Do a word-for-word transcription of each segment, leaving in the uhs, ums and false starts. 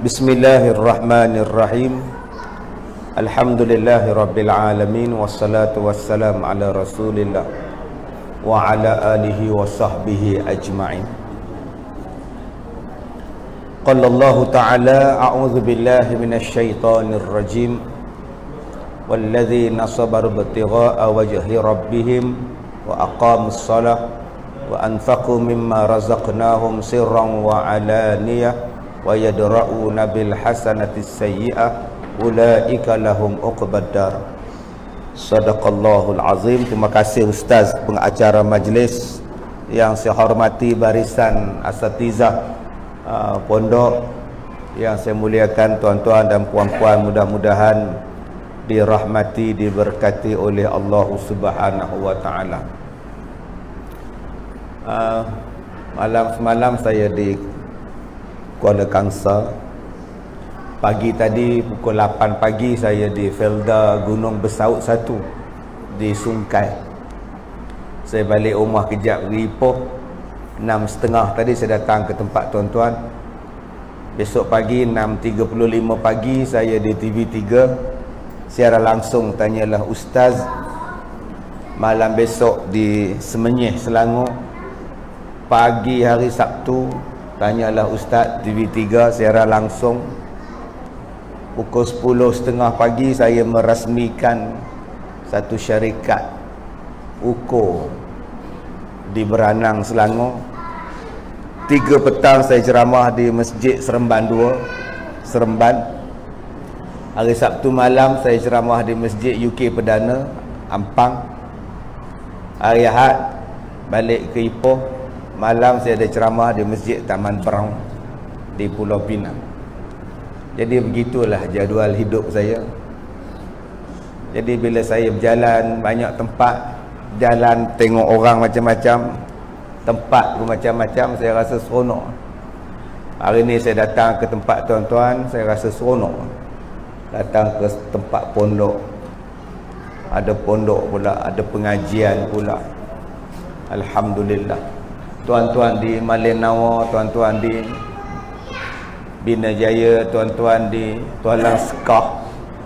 Bismillahirrahmanirrahim. Alhamdulillahi rabbil alamin. Wassalatu wassalam ala rasulillah wa ala alihi wa sahbihi ajma'in. Qala Allah ta'ala a'udzu billahi minasy syaithanir rajim. Walladzina sabaru ibtigha'a wajhi rabbihim wa aqamus shalah wa anfaqu mimma razaqnahum sirran wa alaniyah wa yadra'una bil hasanati sayyi'ah ulaika lahum uqbad dar. Sadaqallahul azim. Terima kasih Ustaz pengacara majlis yang saya hormati, barisan asatizah uh, pondok yang saya muliakan, tuan-tuan dan puan-puan, mudah-mudahan dirahmati, diberkati oleh Allah Subhanahu wa taala. Uh, malam semalam saya di Kuala Kangsar. Pagi tadi pukul lapan pagi saya di Felda Gunung Bersaut satu di Sungkai. Saya balik rumah kejap pergi Ipoh. Enam setengah tadi saya datang ke tempat tuan-tuan. Besok pagi enam tiga puluh lima pagi saya di T V tiga siaran langsung Tanyalah Ustaz. Malam besok di Semenyih, Selangor. Pagi hari Sabtu Tanyalah Ustaz T V tiga siaran langsung. Pukul sepuluh tiga puluh pagi saya merasmikan satu syarikat U K O di Beranang, Selangor. Tiga petang saya ceramah di Masjid Seremban dua, Seremban. Hari Sabtu malam saya ceramah di Masjid U K Perdana, Ampang. Hari Ahad balik ke Ipoh. Malam saya ada ceramah di Masjid Taman Brown di Pulau Pinang. Jadi begitulah jadual hidup saya. Jadi bila saya berjalan banyak tempat, jalan tengok orang macam-macam, tempat pun macam-macam, saya rasa seronok. Hari ni saya datang ke tempat tuan-tuan, saya rasa seronok. Datang ke tempat pondok, ada pondok pula, ada pengajian pula. Alhamdulillah. Tuan-tuan di Malenawar, tuan-tuan di Bina Jaya, tuan-tuan di Tualang Sekah,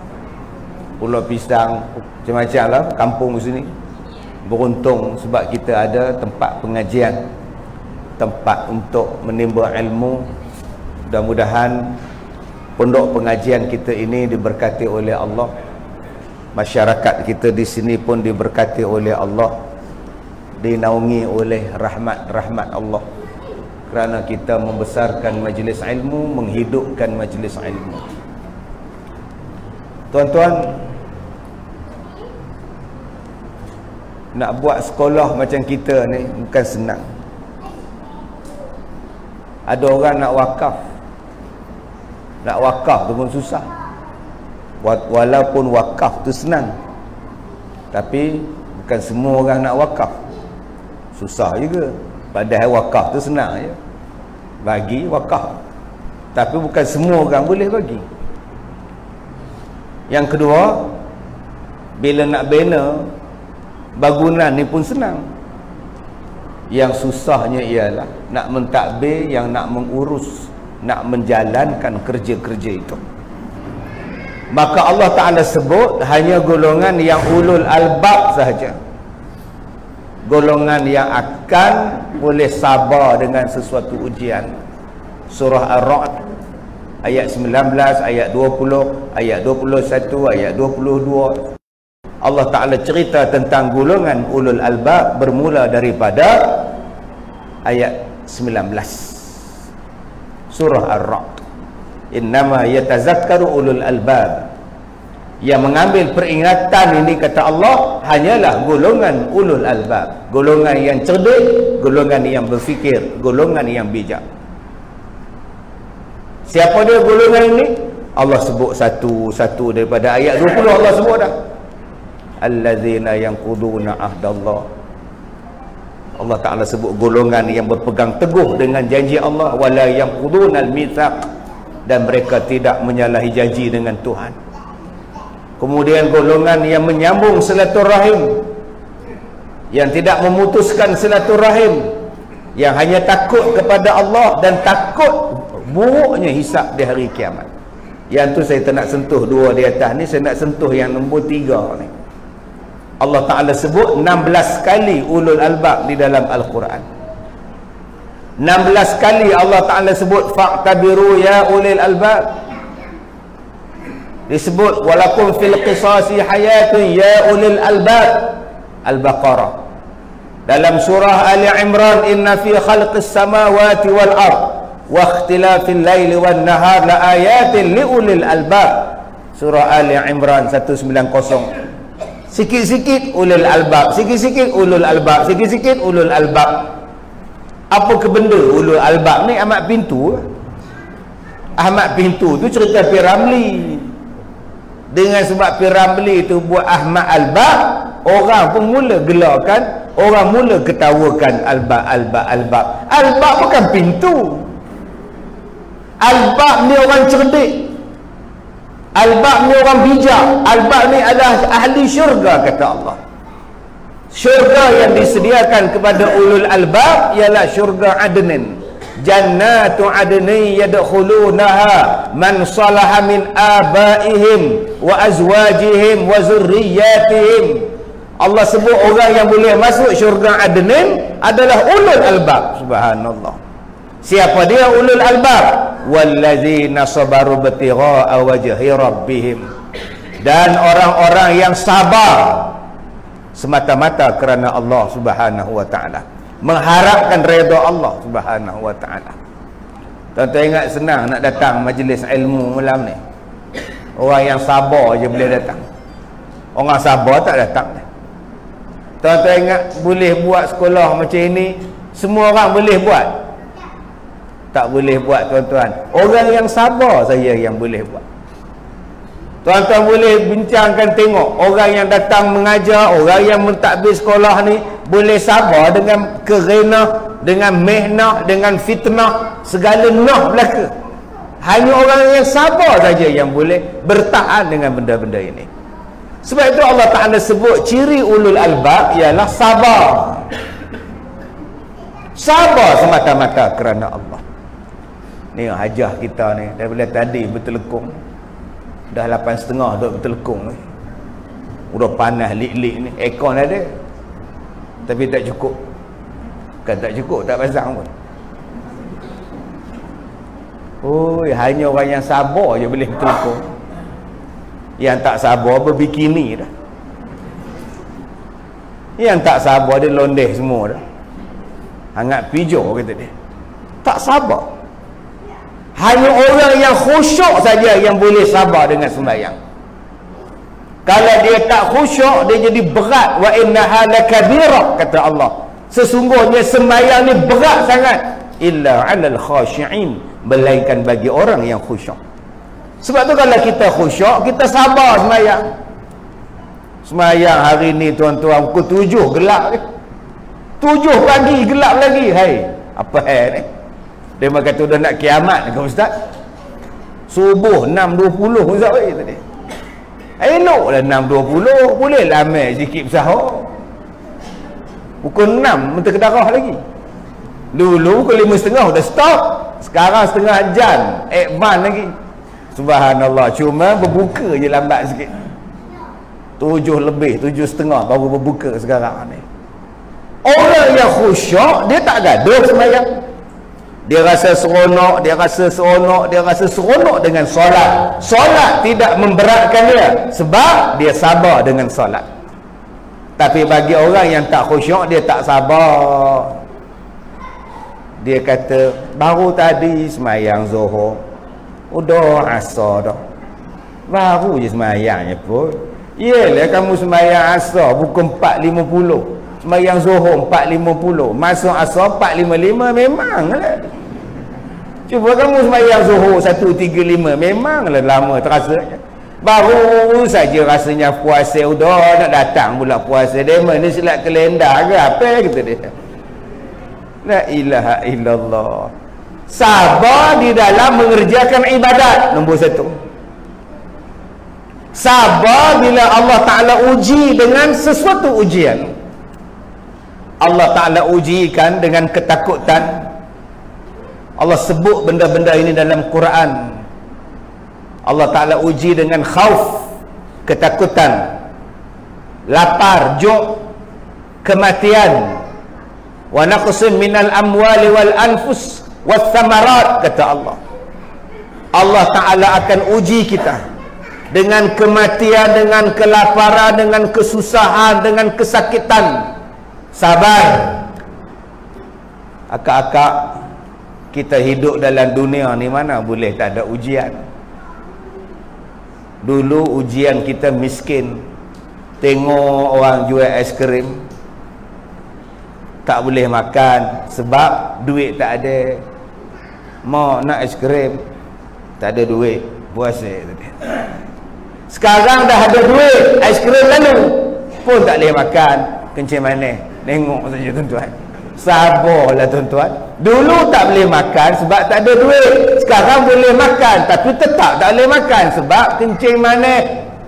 Pulau Pisang, macam-macam lah kampung di sini. Beruntung sebab kita ada tempat pengajian, tempat untuk menimba ilmu. Mudah-mudahan pondok pengajian kita ini diberkati oleh Allah. Masyarakat kita di sini pun diberkati oleh Allah, dinaungi oleh rahmat-rahmat Allah, kerana kita membesarkan majlis ilmu, menghidupkan majlis ilmu. Tuan-tuan, nak buat sekolah macam kita ni bukan senang. Ada orang nak wakaf, nak wakaf tu pun susah. Walaupun wakaf tu senang, tapi bukan semua orang nak wakaf. Susah juga. Padahal wakaf tu senang je, bagi wakaf, tapi bukan semua orang boleh bagi. Yang kedua, bila nak bina bangunan ni pun senang. Yang susahnya ialah nak mentadbir, yang nak mengurus, nak menjalankan kerja-kerja itu. Maka Allah Ta'ala sebut hanya golongan yang ulul albab sahaja, golongan yang akan boleh sabar dengan sesuatu ujian. Surah Ar-Ra'd ayat sembilan belas, ayat dua puluh, ayat dua puluh satu, ayat dua puluh dua. Allah Ta'ala cerita tentang golongan ulul albab bermula daripada ayat sembilan belas. Surah Ar-Ra'd. Innama yatazakkaru ulul albab. Yang mengambil peringatan ini, kata Allah, hanyalah golongan ulul albab, golongan yang cerdik, golongan yang berfikir, golongan yang bijak. Siapa dia golongan ini? Allah sebut satu-satu daripada ayat dua puluh. Allah sebut dah, allazina yanquduna ahdallah. Allah Ta'ala sebut golongan yang berpegang teguh dengan janji Allah, wala yanquduna al-mitsaq, dan mereka tidak menyalahi janji dengan Tuhan. Kemudian golongan yang menyambung silaturahim, yang tidak memutuskan silaturahim, yang hanya takut kepada Allah dan takut buruknya hisap di hari kiamat. Yang tu saya tak nak sentuh dua di atas ni, saya nak sentuh yang nombor tiga ni. Allah Ta'ala sebut enam belas kali ulul albab di dalam Al-Quran. enam belas kali Allah Ta'ala sebut fa'tabiru ya ulil albab. Disebut walakum fil qisasi hayatun ya ulil albab. Al-Baqarah. Dalam surah Ali Imran, inna fi khalqis samawati wal ard wa ikhtilafil laili wan nahar la ayatin li ulil albab. Surah Ali Imran seratus sembilan puluh. Sikit-sikit ulul albab, sikit-sikit ulul albab, sikit-sikit ulul albab. Apa ke benda ulul albab ni? Ahmad Pintu. Ahmad Pintu tu cerita P. Ramli. Dengan sebab P. Ramli tu buat Ahmad Albab, orang pun mula gelarkan, orang mula ketawakan albab, albab, albab. Albab bukan pintu. Albab ni orang cerdik. Albab ni orang bijak. Albab ni adalah ahli syurga, kata Allah. Syurga yang disediakan kepada ulul albab ialah syurga Adnin. Jannatu adni yadkhulunaha man salaha min abaihim wa azwajihim wa zurriyatihim. Allah sebut orang yang boleh masuk syurga Adnin adalah ulul albab. Subhanallah. Siapa dia ulul albab? Wallazina sabaru batigha'a wajhi rabbihim. Dan orang-orang yang sabar semata-mata kerana Allah Subhanahu wa taala, mengharapkan redha Allah Subhanahu wa taala. Tuan-tuan ingat senang nak datang majlis ilmu malam ni. Orang yang sabar je boleh datang. Orang sabar tak datang. Tuan-tuan ingat boleh buat sekolah macam ini, semua orang boleh buat? Tak boleh buat, tuan-tuan. Orang yang sabar saja yang boleh buat. Tuan-tuan boleh bincangkan, tengok orang yang datang mengajar, orang yang mentadbir sekolah ni boleh sabar dengan kerenah, dengan mehnah, dengan fitnah, segala nah belaka. Hanya orang yang sabar saja yang boleh bertahan dengan benda-benda ini. Sebab itu Allah Ta'ala sebut ciri ulul albab ialah sabar. Sabar semata-mata kerana Allah. Ni hajah kita ni daripada tadi bertelekung. Dah lapan setengah duduk bertelekung ni. Udah panas lik-lik ni. Aircon ada, tapi tak cukup. Kan tak cukup, tak pasang pun. Oh, hanya orang yang sabar je boleh bertelekung. Yang tak sabar berbikini dah. Yang tak sabar dia londeh semua dah. Hangat pijo kata dia. Tak sabar. Hanya orang yang khusyuk saja yang boleh sabar dengan sembahyang. Kalau dia tak khusyuk, dia jadi berat. Wa innaha lakabirah, kata Allah. Sesungguhnya sembahyang ni berat sangat. Illa 'alal khashi'in, melainkan bagi orang yang khusyuk. Sebab tu kalau kita khusyuk, kita sabar sembahyang. Sembahyang hari ni tuan-tuan pukul tujuh gelap ni. Tujuh pagi gelap lagi. Hai, apa hal ni? Dia kata dah nak kiamat ke ustaz? Subuh enam dua puluh ustaz weh tadi. Eloklah enam dua puluh, boleh lah ambil sikit bersahur. Pukul enam menteri kedarah lagi. Dulu pukul lima setengah dah stop. Sekarang setengah jam advance lagi. Subhanallah, cuma berbuka je lambat sikit. Tujuh lebih, tujuh setengah baru berbuka sekarang ni. Orang yang khusyuk, dia tak gaduh sembahyang. Dia rasa seronok, dia rasa seronok, dia rasa seronok dengan solat. Solat tidak memberatkan dia sebab dia sabar dengan solat. Tapi bagi orang yang tak khusyuk, dia tak sabar. Dia kata, baru tadi sembahyang Zuhur, udah asar dah. Baru je sembahyangnya pun. Yelah kamu sembahyang asar pukul empat lima puluh. Sembahyang Zuhur empat lima puluh, masuk asar empat lima lima, memanglah. Cuba kamu sembahyang Zuhur satu tiga lima, memanglah lama terasa. Baru saja rasanya puasa, udah nak datang pula puasa. Dia mana silat kalendar ke apa kata dia. La ilaha illallah. Sabar di dalam mengerjakan ibadat, nombor satu. Sabar bila Allah Ta'ala uji dengan sesuatu ujian. Allah Ta'ala ujikan dengan ketakutan. Allah sebut benda-benda ini dalam Quran. Allah Ta'ala uji dengan khauf, ketakutan, lapar, ju', kematian, wa naqsin minal amwali wal anfus was thamarat, kata Allah. Allah Ta'ala akan uji kita dengan kematian, dengan kelaparan, dengan kesusahan, dengan kesakitan. Sabar. Akak-akak, kita hidup dalam dunia ni mana boleh tak ada ujian. Dulu ujian kita miskin, tengok orang jual es krim tak boleh makan sebab duit tak ada. Mau nak es krim, tak ada duit, puasa. Sekarang dah ada duit, es krim lalu pun tak boleh makan. Kencing manis, tengok saja tuan-tuan. Sabarlah tuan-tuan. Dulu tak boleh makan sebab tak ada duit. Sekarang boleh makan tapi tetap tak boleh makan sebab kencing manis.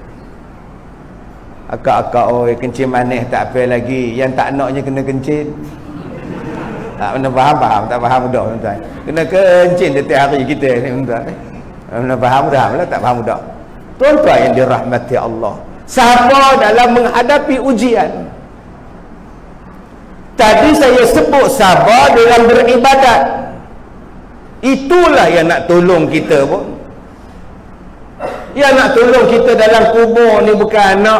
Akak-akak, oi, kencing manis tak apa lagi. Yang tak naknya kena kencing. Tak pernah faham-faham, tak faham dah tuan-tuan. Kena kencing setiap hari kita ni tuan-tuan. Pernah faham dah, lah tak faham dah. Tuan-tuan yang dirahmati Allah, sabar dalam menghadapi ujian. Tadi saya sebut sabar dalam beribadat. Itulah yang nak tolong kita pun. Yang nak tolong kita dalam kubur ni bukan anak.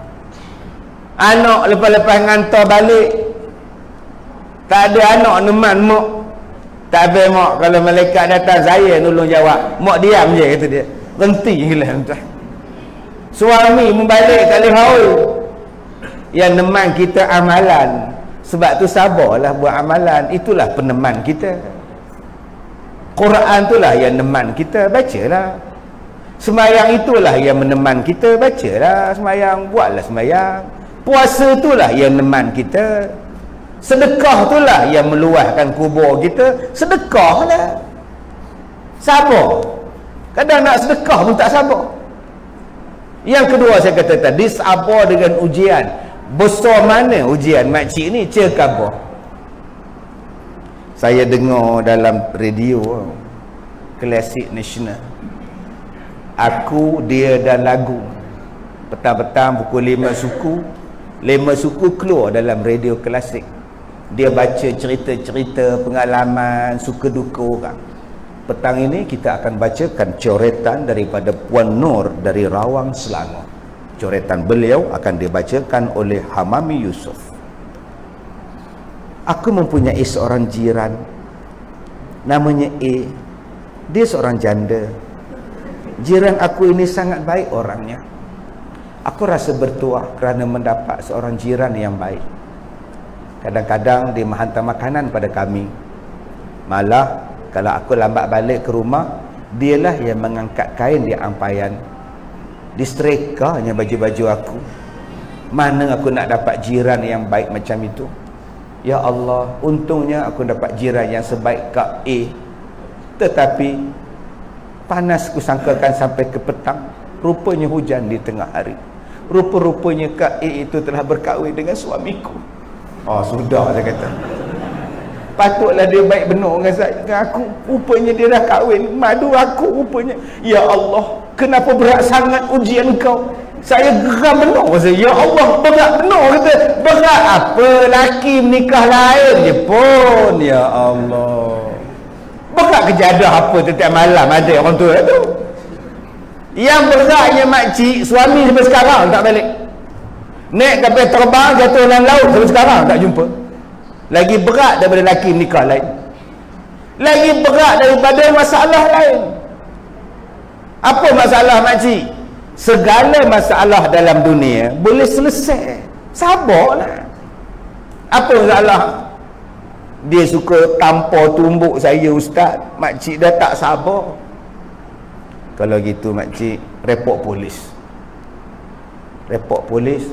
Anak lepas-lepas ngantar balik, tak ada anak neman mak. Tak ada mak. Kalau malaikat datang, saya tolong jawab. Mak diam je, kata dia. Berhenti gila tuan. Suami membalik tak boleh haul. Yang neman kita amalan. Sebab tu sabarlah buat amalan. Itulah peneman kita. Quran itulah yang neman kita, bacalah. Semayang itulah yang meneman kita, bacalah semayang, buatlah semayang. Puasa itulah yang neman kita. Sedekah itulah yang meluahkan kubur kita, sedekahlah. Sabar. Kadang nak sedekah pun tak sabar. Yang kedua saya kata tadi, sabar dengan ujian. Besar mana ujian makcik ni, cekabah. Saya dengar dalam radio Klasik Nasional, Aku, Dia dan Lagu. Petang-petang pukul lima suku, lima suku keluar dalam radio klasik. Dia baca cerita-cerita pengalaman suka duka orang. Petang ini kita akan bacakan coretan daripada Puan Nur dari Rawang, Selangor. Coretan beliau akan dibacakan oleh Hamami Yusof. Aku mempunyai seorang jiran, namanya A. Dia seorang janda. Jiran aku ini sangat baik orangnya. Aku rasa bertuah kerana mendapat seorang jiran yang baik. Kadang-kadang dia menghantar makanan pada kami. Malah kalau aku lambat balik ke rumah, dialah yang mengangkat kain di ampayan, disetrikanya baju-baju aku. Mana aku nak dapat jiran yang baik macam itu? Ya Allah, untungnya aku dapat jiran yang sebaik Kak A. Tetapi panas ku sangkakan sampai ke petang, rupanya hujan di tengah hari. Rupa-rupanya Kak A itu telah berkahwin dengan suamiku. Oh, sudah saya kata. Patutlah dia baik benar dengan saya, dengan aku. Rupanya dia dah kahwin, madu aku rupanya. Ya Allah, kenapa berat sangat ujian kau? Saya geram benar saya. Ya Allah, berat benar kata. Berat apa? Laki menikah lain je pun. Ya Allah. Berat kejadah apa setiap malam ada orang tua tu. Yang beratnya makcik, suami sampai sekarang tak balik. Naik kapal terbang, jatuh dalam laut sampai sekarang tak jumpa. Lagi berat daripada lelaki nikah lain. Lagi berat daripada masalah lain. Apa masalah makcik? Segala masalah dalam dunia boleh selesai. Sabarlah. Apa masalah? Dia suka tampar tumbuk saya ustaz. Makcik dah tak sabar. Kalau gitu makcik, report polis. Report polis.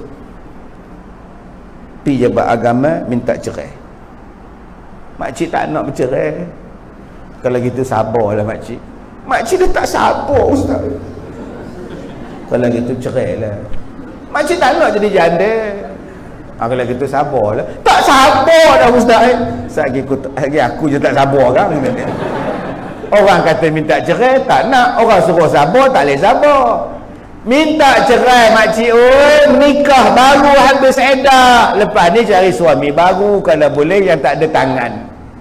Pi jabat agama minta cerai. Makcik tak nak bercerai. Kalau gitu sabarlah makcik. Makcik dah tak sabar ustaz. Kalau gitu cerailah. Makcik tak nak jadi janda. Ha, kalau gitu sabarlah. Tak sabar dah ustaz. Lagi aku, lagi aku je tak sabar kan. Orang kata minta cerai, tak nak. Orang suruh sabar, tak boleh sabar. Minta cerai makcik, oi, menikah baru habis edah. Lepas ni cari suami baru kalau boleh yang tak ada tangan.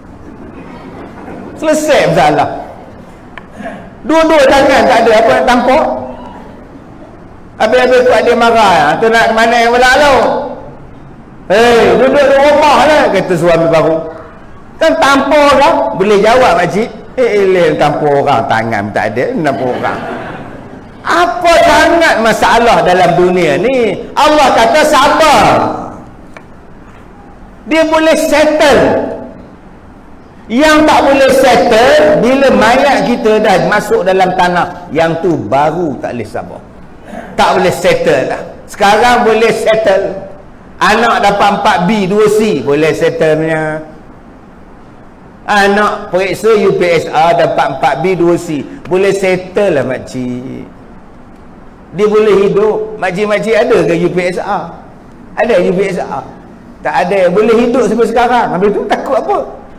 Selesai masalah. Dua-dua tangan tak ada, apa nak tampuk? Habis-habis kuat dia marah, tu nak ke mana yang belak tu? Hei, duduk di rumah lah, kata suami baru. Kan tampuk dah, boleh jawab makcik. Eh, eh, tampuk orang, tangan tak ada, tampuk orang. Apa sangat masalah dalam dunia ni? Allah kata sabar. Dia boleh settle. Yang tak boleh settle, bila mayat kita dah masuk dalam tanah, yang tu baru tak boleh sabar. Tak boleh settle lah. Sekarang boleh settle. Anak dapat empat B dua C, boleh settlenya. Anak periksa U P S R dapat empat B dua C, boleh settle lah makcik. Dia boleh hidup. Makcik-makcik ada ke U P S R? Ada U P S R? Tak ada. Boleh hidup sampai sekarang. Habis tu takut apa?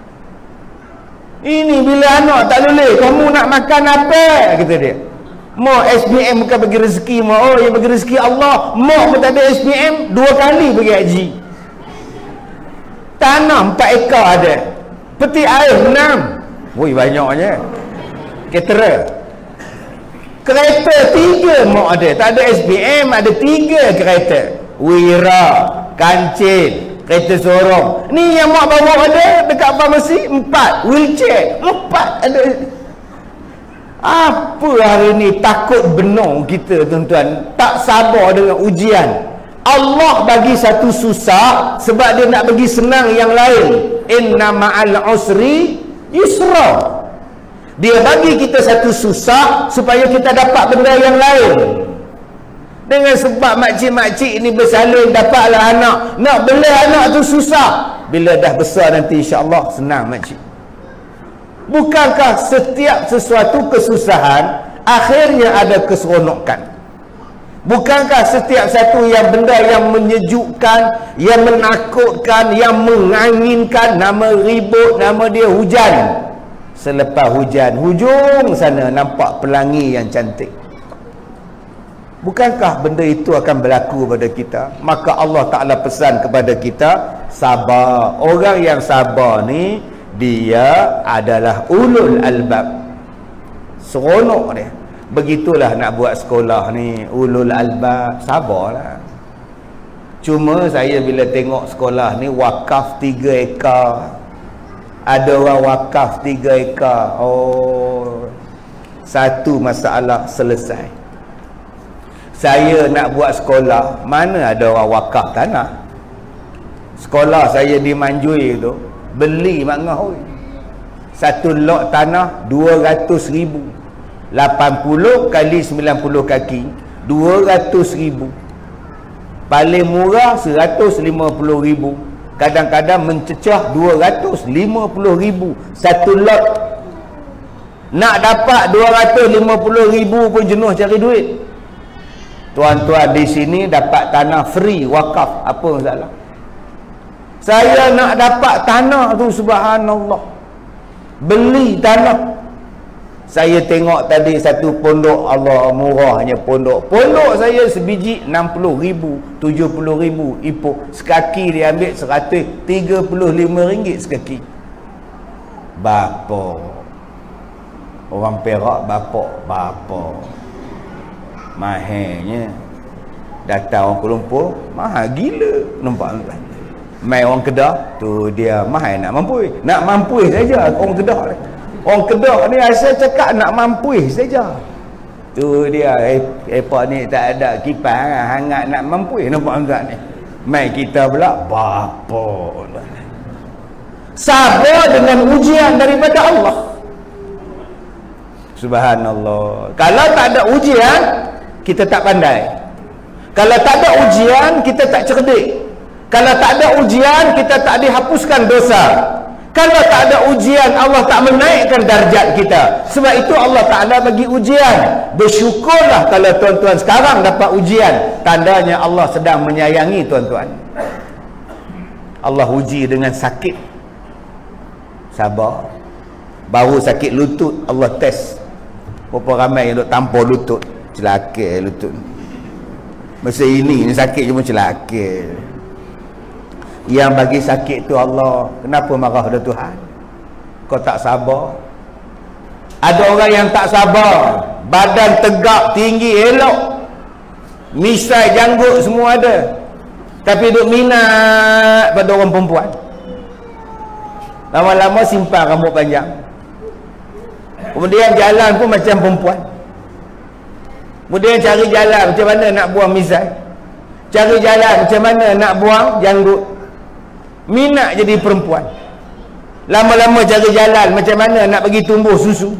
Ini bila anak tak boleh, kamu nak makan apa? Kata dia. Mak S B M bukan bagi rezeki mak. Oh, yang bagi rezeki Allah. Mak pun tak ada S B M, dua kali pergi haji. Tanah empat ekar ada. Peti air enam. Woi, banyaknya. Ketera. Kereta tiga mak ada. Tak ada S B M, ada tiga kereta. Wira, kancil, kereta sorong. Ni yang mak bawa ada dekat farmasi empat. Wheelchair empat ada. Apa hari ni takut benar kita tuan-tuan, tak sabar dengan ujian. Allah bagi satu susah sebab dia nak bagi senang yang lain. Inna ma'al usri yusra. Dia bagi kita satu susah supaya kita dapat benda yang lain. Dengan sebab makcik-makcik ni bersalin dapatlah anak, nak beli anak tu susah. Bila dah besar nanti insya-Allah senang makcik. Bukankah setiap sesuatu kesusahan akhirnya ada keseronokan? Bukankah setiap satu yang benda yang menyejukkan, yang menakutkan, yang menganginkan, nama ribut, nama dia hujan. Selepas hujan, hujung sana nampak pelangi yang cantik. Bukankah benda itu akan berlaku pada kita? Maka Allah Ta'ala pesan kepada kita, sabar. Orang yang sabar ni, dia adalah ulul albab. Seronok dia. Begitulah nak buat sekolah ni, ulul albab. Sabarlah. Cuma saya bila tengok sekolah ni wakaf tiga ekar. Ada orang wakaf tiga ekar. Oh, satu masalah selesai. Saya nak buat sekolah, mana ada orang wakaf tanah? Sekolah saya di Manjui tu, beli makngah oi. Satu lot tanah dua ratus ribu. lapan puluh kali sembilan puluh kaki, dua ratus ribu. Paling murah seratus lima puluh ribu. Kadang-kadang mencecah dua ratus lima puluh ribu satu lot. Nak dapat dua ratus lima puluh ribu pun jenuh cari duit. Tuan-tuan di sini dapat tanah free wakaf, apa masalah? Saya nak dapat tanah tu, subhanallah. Beli tanah. Saya tengok tadi satu pondok, Allah murahnya pondok. Pondok saya sebiji enam puluh ribu, tujuh puluh ribu ipuk. Sekaki dia ambil seratus tiga puluh lima ringgit sekaki. Bapa. Orang Perak bapa, bapa. Mahirnya. Datang orang Kuala Lumpur, mahal gila. Nampak tak? Mai orang Kedah, tu dia mahal nak mampu. Nak mampu saja orang Kedah ni. Orang Kedah ni asal cakap nak mampu saja. Tu dia airport ni tak ada kipas, hangat nak mampu. Nampak tak ni? Mai kita pula bapa. Sabar dengan ujian daripada Allah. Subhanallah. Kalau tak ada ujian, kita tak pandai. Kalau tak ada ujian, kita tak cerdik. Kalau tak ada ujian, kita tak dihapuskan dosa. Kalau tak ada ujian, Allah tak menaikkan darjat kita. Sebab itu Allah Ta'ala bagi ujian. Bersyukurlah kalau tuan-tuan sekarang dapat ujian. Tandanya Allah sedang menyayangi tuan-tuan. Allah uji dengan sakit. Sabar. Baru sakit lutut, Allah test. Berapa ramai yang duk tampar lutut. Celaka lutut. Masa ini ni sakit cuma celaka. Yang bagi sakit tu Allah. Kenapa marah pada Tuhan? Kau tak sabar. Ada orang yang tak sabar. Badan tegak, tinggi, elok. Misai, janggut semua ada. Tapi duk minat pada orang perempuan. Lama-lama simpan rambut panjang. Kemudian jalan pun macam perempuan. Kemudian cari jalan macam mana nak buang misai. Cari jalan macam mana nak buang janggut. Minat jadi perempuan. Lama-lama cari jalan macam mana nak bagi tumbuh susu.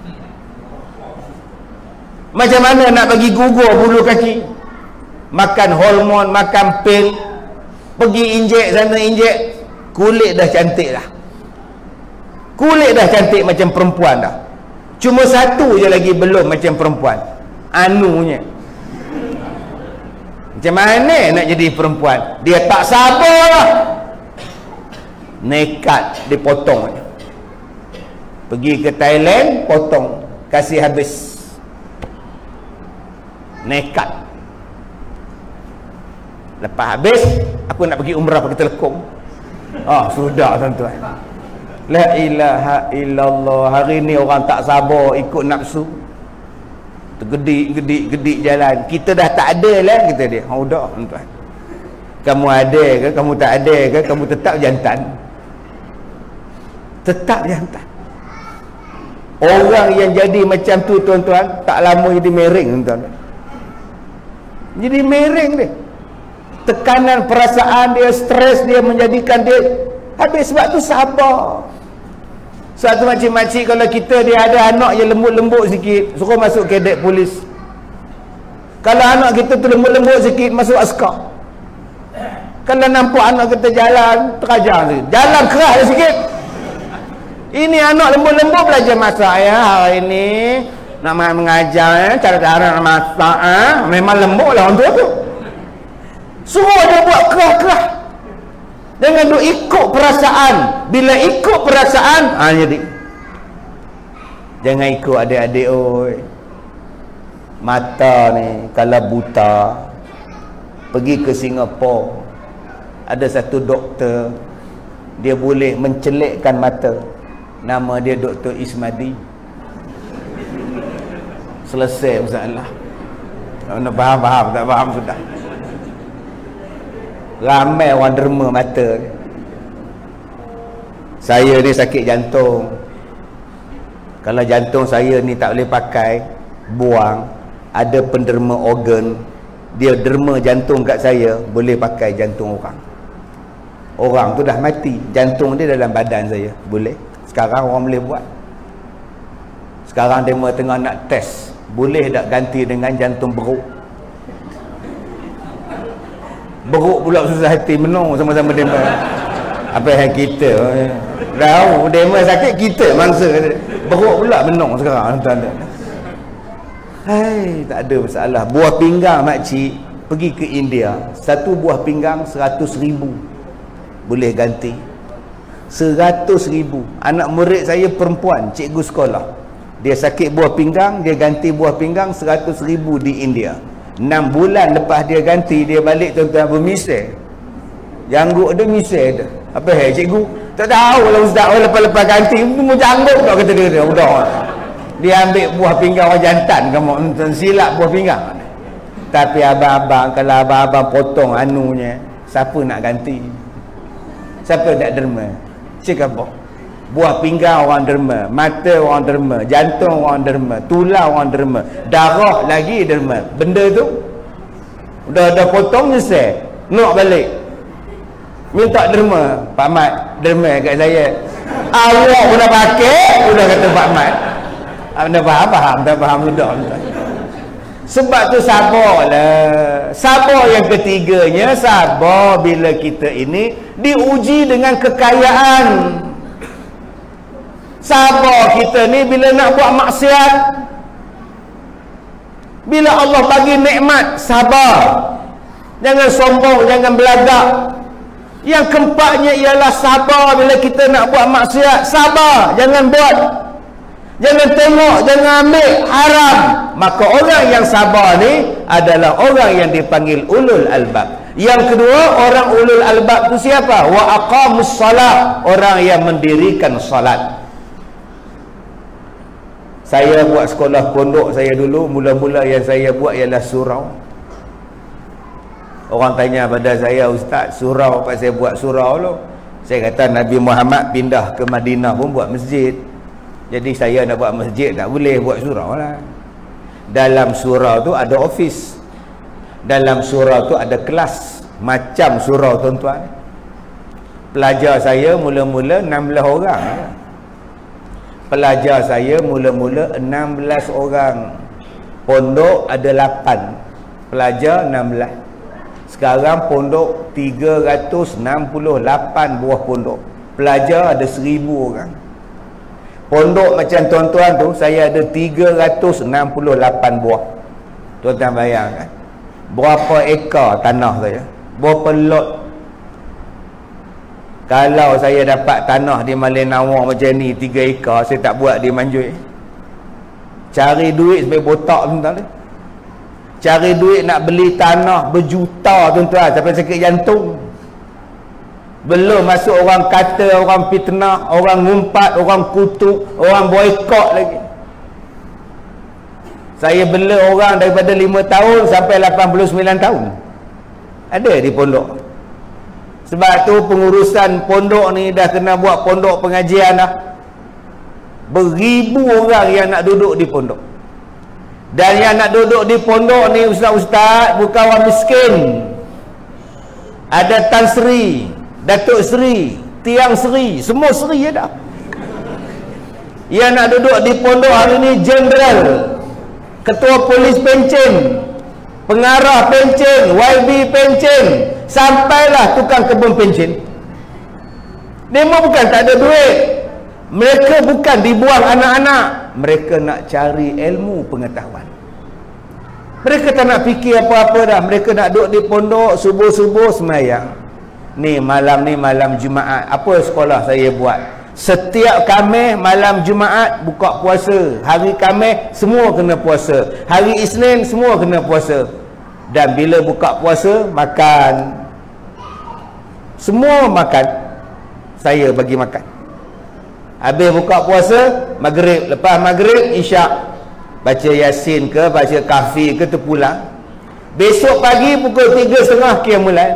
Macam mana nak bagi gugur bulu kaki. Makan hormon, makan pil. Pergi injek sana injek. Kulit dah cantik dah. Kulit dah cantik macam perempuan dah. Cuma satu je lagi belum macam perempuan. Anunya. Macam mana nak jadi perempuan? Dia tak sabar lah. Nekat dipotong. Pergi ke Thailand, potong. Kasih habis. Nekat. Lepas habis, aku nak pergi umrah pakai telekong. Ah, sudah tuan-tuan. La ilaha illallah. Hari ni orang tak sabar ikut nafsu. Tergedik-gedik-gedik jalan. Kita dah tak ada lah, kata dia. Ha, udah tuan. Kamu ada ke, kamu tak ada ke, kamu tetap jantan. Tetap jantan. Orang yang jadi macam tu tuan-tuan, tak lama jadi mering tuan-tuan. Jadi mering dia. Tekanan perasaan dia, stres dia menjadikan dia habis. Sebab tu sabar. Satu makcik-makcik kalau kita dia ada anak yang lembut-lembut sikit, suruh masuk kadet polis. Kalau anak kita tu lembut-lembut sikit, masuk askar. Kalau nampak anak kita jalan, terajar sikit. Jalan keras sikit. Ini anak lembut-lembut belajar masak ya. Hari ini nak mengajar ya, cara-cara masak ya. Memang lembut lah orang tua tu. Suruh dia buat keras-keras. Jangan duk ikut perasaan. Bila ikut perasaan, ah jadi. Jangan ikut adik-adik oi. Mata ni kalau buta, pergi ke Singapura. Ada satu doktor, dia boleh mencelikkan mata. Nama dia Doktor Ismadi. Selesai masalah. Nak faham-faham, tak faham sudah. Ramai orang derma mata. Saya ni sakit jantung. Kalau jantung saya ni tak boleh pakai, buang, ada penderma organ, dia derma jantung kat saya, boleh pakai jantung orang. Orang tu dah mati, jantung dia dalam badan saya, boleh. Sekarang orang boleh buat. Sekarang dia tengah nak test, boleh tak ganti dengan jantung beruk. Beruk pula susah hati menung sama-sama dema. Apa yang kita tahu dema sakit kita mangsa. Beruk pula menung sekarang tuan-tuan. Hai, tak ada masalah. Buah pinggang makcik pergi ke India, satu buah pinggang seratus ribu. Boleh ganti. Seratus ribu. Anak murid saya perempuan, cikgu sekolah. Dia sakit buah pinggang, dia ganti buah pinggang seratus ribu di India. Enam bulan lepas dia ganti, dia balik tuan-tuan bermisai. Janggut dia misai dia. Apa hai cikgu? Tak tahu lah ustaz. Oh, lepas-lepas ganti mau janggut tak kata dia. Dia udah. Dia ambil buah pinggang orang jantan, kamu silap buah pinggang. Tapi abang-abang, kalau abang-abang potong anunya, siapa nak ganti? Siapa nak derma? Cakap apa? Buah pinggang orang derma, mata orang derma, jantung orang derma, tulang orang derma, darah lagi derma. Benda tu udah dah potong nyesal, nak balik minta derma. Pak Mat derma kat saya. Awak pun dah pakai, udah kata Pak Mat. Anda faham? Faham? Tak faham sudah. Sebab tu sabarlah. Sabar yang ketiganya, sabar bila kita ini diuji dengan kekayaan. Sabar kita ni bila nak buat maksiat. Bila Allah bagi nikmat, sabar. Jangan sombong, jangan belagak. Yang keempatnya ialah sabar bila kita nak buat maksiat. Sabar, jangan buat. Jangan tengok, jangan ambil, haram. Maka orang yang sabar ni adalah orang yang dipanggil ulul albab. Yang kedua, orang ulul albab tu siapa? Wa aqamus salat, orang yang mendirikan salat. Saya buat sekolah pondok saya dulu, mula-mula yang saya buat ialah surau. Orang tanya pada saya, ustaz, surau apa saya buat surau tu? Saya kata Nabi Muhammad pindah ke Madinah pun buat masjid. Jadi saya nak buat masjid tak boleh buat surau lah. Dalam surau tu ada office. Dalam surau tu ada kelas. Macam surau tuan-tuan. Pelajar saya mula-mula enam belas orang. Pelajar saya mula-mula enam belas orang. Pondok ada lapan. Pelajar enam belas. Sekarang pondok tiga ratus enam puluh lapan buah pondok. Pelajar ada seribu orang. Pondok macam tuan-tuan tu, saya ada tiga ratus enam puluh lapan buah. Tuan-tuan bayangkan. Berapa ekar tanah saya? Berapa lot? Kalau saya dapat tanah di Malinawar macam ni, tiga ekar, saya tak buat di Manjui. Cari duit sampai botak tuan-tuan. Cari duit nak beli tanah berjuta tuan-tuan, sampai sakit jantung. Belum masuk orang kata, orang fitnah, orang ngumpat, orang kutuk, orang boykot lagi. Saya bela orang daripada lima tahun sampai lapan puluh sembilan tahun. Ada di pondok. Sebab tu pengurusan pondok ni dah kena buat pondok pengajian dah. Beribu orang yang nak duduk di pondok. Dan yang nak duduk di pondok ni ustaz-ustaz bukan orang miskin. Ada Tan Sri, Datuk Sri, Tiang Sri, semua Sri ada. Yang nak duduk di pondok hari ni Jeneral, Ketua Polis Pencen, Pengarah Pencen, Y B Pencen, sampailah tukang kebun pencen. Mereka bukan tak ada duit. Mereka bukan dibuang anak-anak. Mereka nak cari ilmu pengetahuan. Mereka tak nak fikir apa-apa dah. Mereka nak duduk di pondok, subuh-subuh semayang. Ni malam ni malam Jumaat. Apa sekolah saya buat? Setiap Khamis malam Jumaat buka puasa. Hari Khamis semua kena puasa. Hari Isnin semua kena puasa. Dan bila buka puasa, makan. Semua makan. Saya bagi makan. Habis buka puasa, maghrib. Lepas maghrib, isyak. Baca Yasin ke, baca Kahfi ke, terpulang. Besok pagi pukul tiga tiga puluh qiyamulail.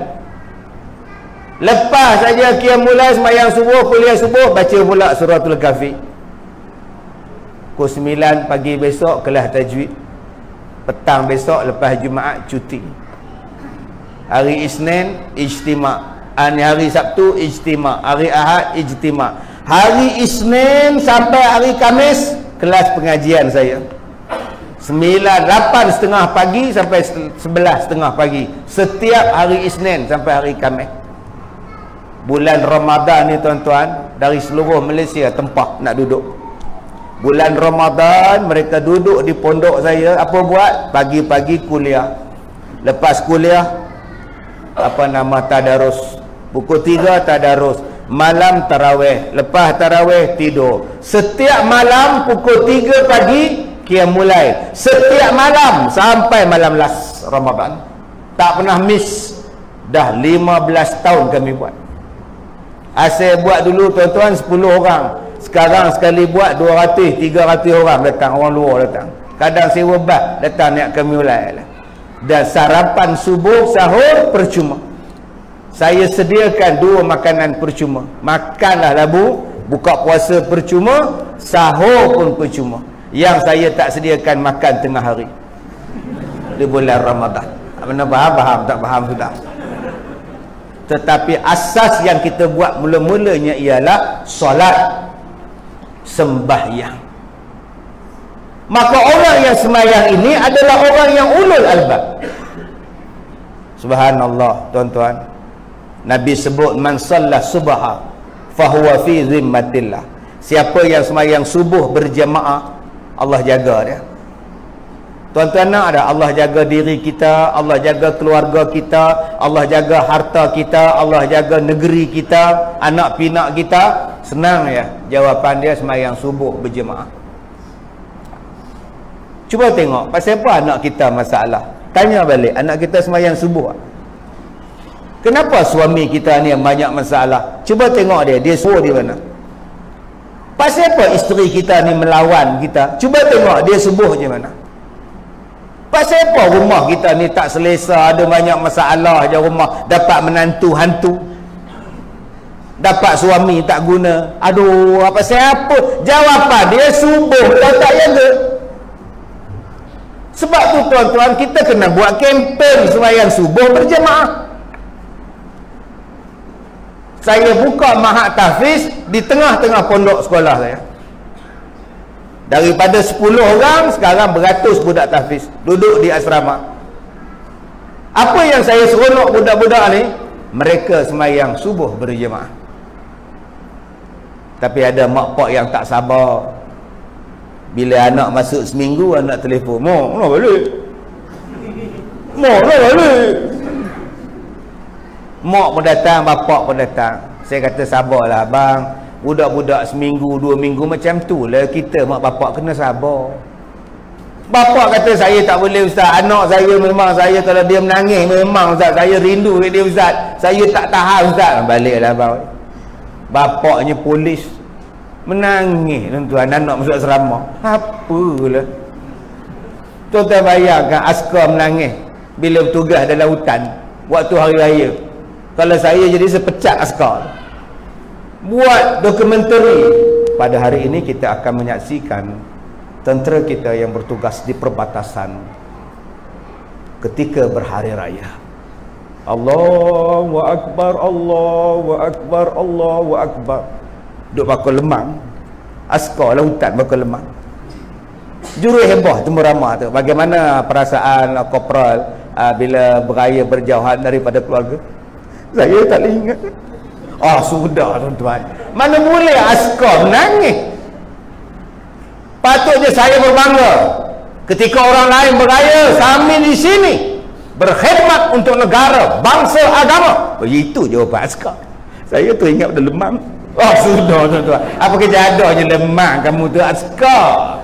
Lepas saja qiyamulail, sembahyang subuh, kuliah subuh, baca pula suratul Kahfi. Pukul sembilan pagi besok kelas tajwid. Petang besok lepas Jumaat cuti. Hari Isnin ijtima'. Hari Sabtu ijtima'. Hari Ahad ijtima'. Hari Isnin sampai hari Khamis kelas pengajian saya. Sembilan, lapan setengah pagi sampai sebelas setengah pagi. Setiap hari Isnin sampai hari Khamis. Bulan Ramadan ni tuan-tuan, dari seluruh Malaysia tempat nak duduk. Bulan Ramadan mereka duduk di pondok saya. Apa buat? Pagi-pagi kuliah. Lepas kuliah, apa nama, tadarus. Pukul tiga tadarus. Malam tarawih. Lepas tarawih tidur. Setiap malam pukul tiga pagi qiyamulail. Setiap malam sampai malam last Ramadan. Tak pernah miss. Dah lima belas tahun kami buat. Asal buat dulu tuan-tuan sepuluh orang. Sekarang sekali buat dua ratus, tiga ratus orang datang, orang luar datang. Kadang sewa bas datang nak kami ulai lah. Dan sarapan subuh, sahur percuma. Saya sediakan dua makanan percuma. Makanlah labu, buka puasa percuma, sahur pun percuma. Yang saya tak sediakan makan tengah hari di bulan Ramadan. Mana faham? Faham tak faham sudah. Tetapi asas yang kita buat mula-mulanya ialah solat, sembahyang. Maka orang yang sembahyang ini adalah orang yang ulul albab. Subhanallah tuan-tuan. Nabi sebut man shalla subha fahuwa fi zimmatillah. Siapa yang sembahyang subuh berjamaah, Allah jaga dia. Tuan-tuan nak ada Allah jaga diri kita, Allah jaga keluarga kita, Allah jaga harta kita, Allah jaga negeri kita, anak pinak kita. Senang ya jawapan dia, sembahyang subuh berjemaah. Cuba tengok pasal apa anak kita masalah. Tanya balik, anak kita sembahyang subuh. Kenapa suami kita ni yang banyak masalah? Cuba tengok dia, dia suruh di mana? Pasal apa isteri kita ni melawan kita? Cuba tengok dia subuh di mana? Pasal apa rumah kita ni tak selesa, ada banyak masalah je rumah, dapat menantu hantu, dapat suami tak guna. Aduh, apa siapa? Jawapan dia subuh dah tak jaga. Sebab tu tuan-tuan, kita kena buat kempen sembahyang subuh berjemaah. Saya buka Mahat Tahfiz di tengah-tengah pondok sekolah saya. Daripada sepuluh orang, sekarang beratus budak tahfiz duduk di asrama. Apa yang saya seronok budak-budak ni? Mereka sembahyang subuh berjemaah. Tapi ada mak pak yang tak sabar. Bila anak masuk seminggu, anak telefon, "Mak, mana balik? Mak, mana balik?" Mak pun datang, bapak pun datang. Saya kata, sabarlah abang. Budak-budak seminggu, dua minggu macam tu lah. Kita mak bapak kena sabar. Bapak kata, saya tak boleh ustaz. Anak saya memang, saya kalau dia menangis memang ustaz, saya rindu dia ustaz. Saya tak tahan ustaz. Baliklah abang. Bapaknya polis, menangis tuan-tuan, anak masuk asrama. Apalah. Tuan-tuan bayangkan askar menangis bila bertugas dalam hutan waktu hari raya. Kalau saya jadi sepecat askar. Buat dokumentari. Pada hari ini kita akan menyaksikan tentera kita yang bertugas di perbatasan ketika berhari raya. Allahu Akbar, Allahu Akbar, Allahu Akbar. Duk bakul lemang. Askar lah hutan bakul lemang. Juru heboh temu ramah tu. Bagaimana perasaan korporal uh, bila beraya berjauhan daripada keluarga? Saya tak boleh ingat. Ah, sudah tuan-tuan. Mana boleh askar menangis? Patutnya saya berbangga ketika orang lain beraya, kami di sini berkhidmat untuk negara, bangsa, agama. Begitu jawapan askar. Saya tu ingat pada lemang. Oh, sudah tuan-tuan. Apa kejadiannya lemang kamu tu askar?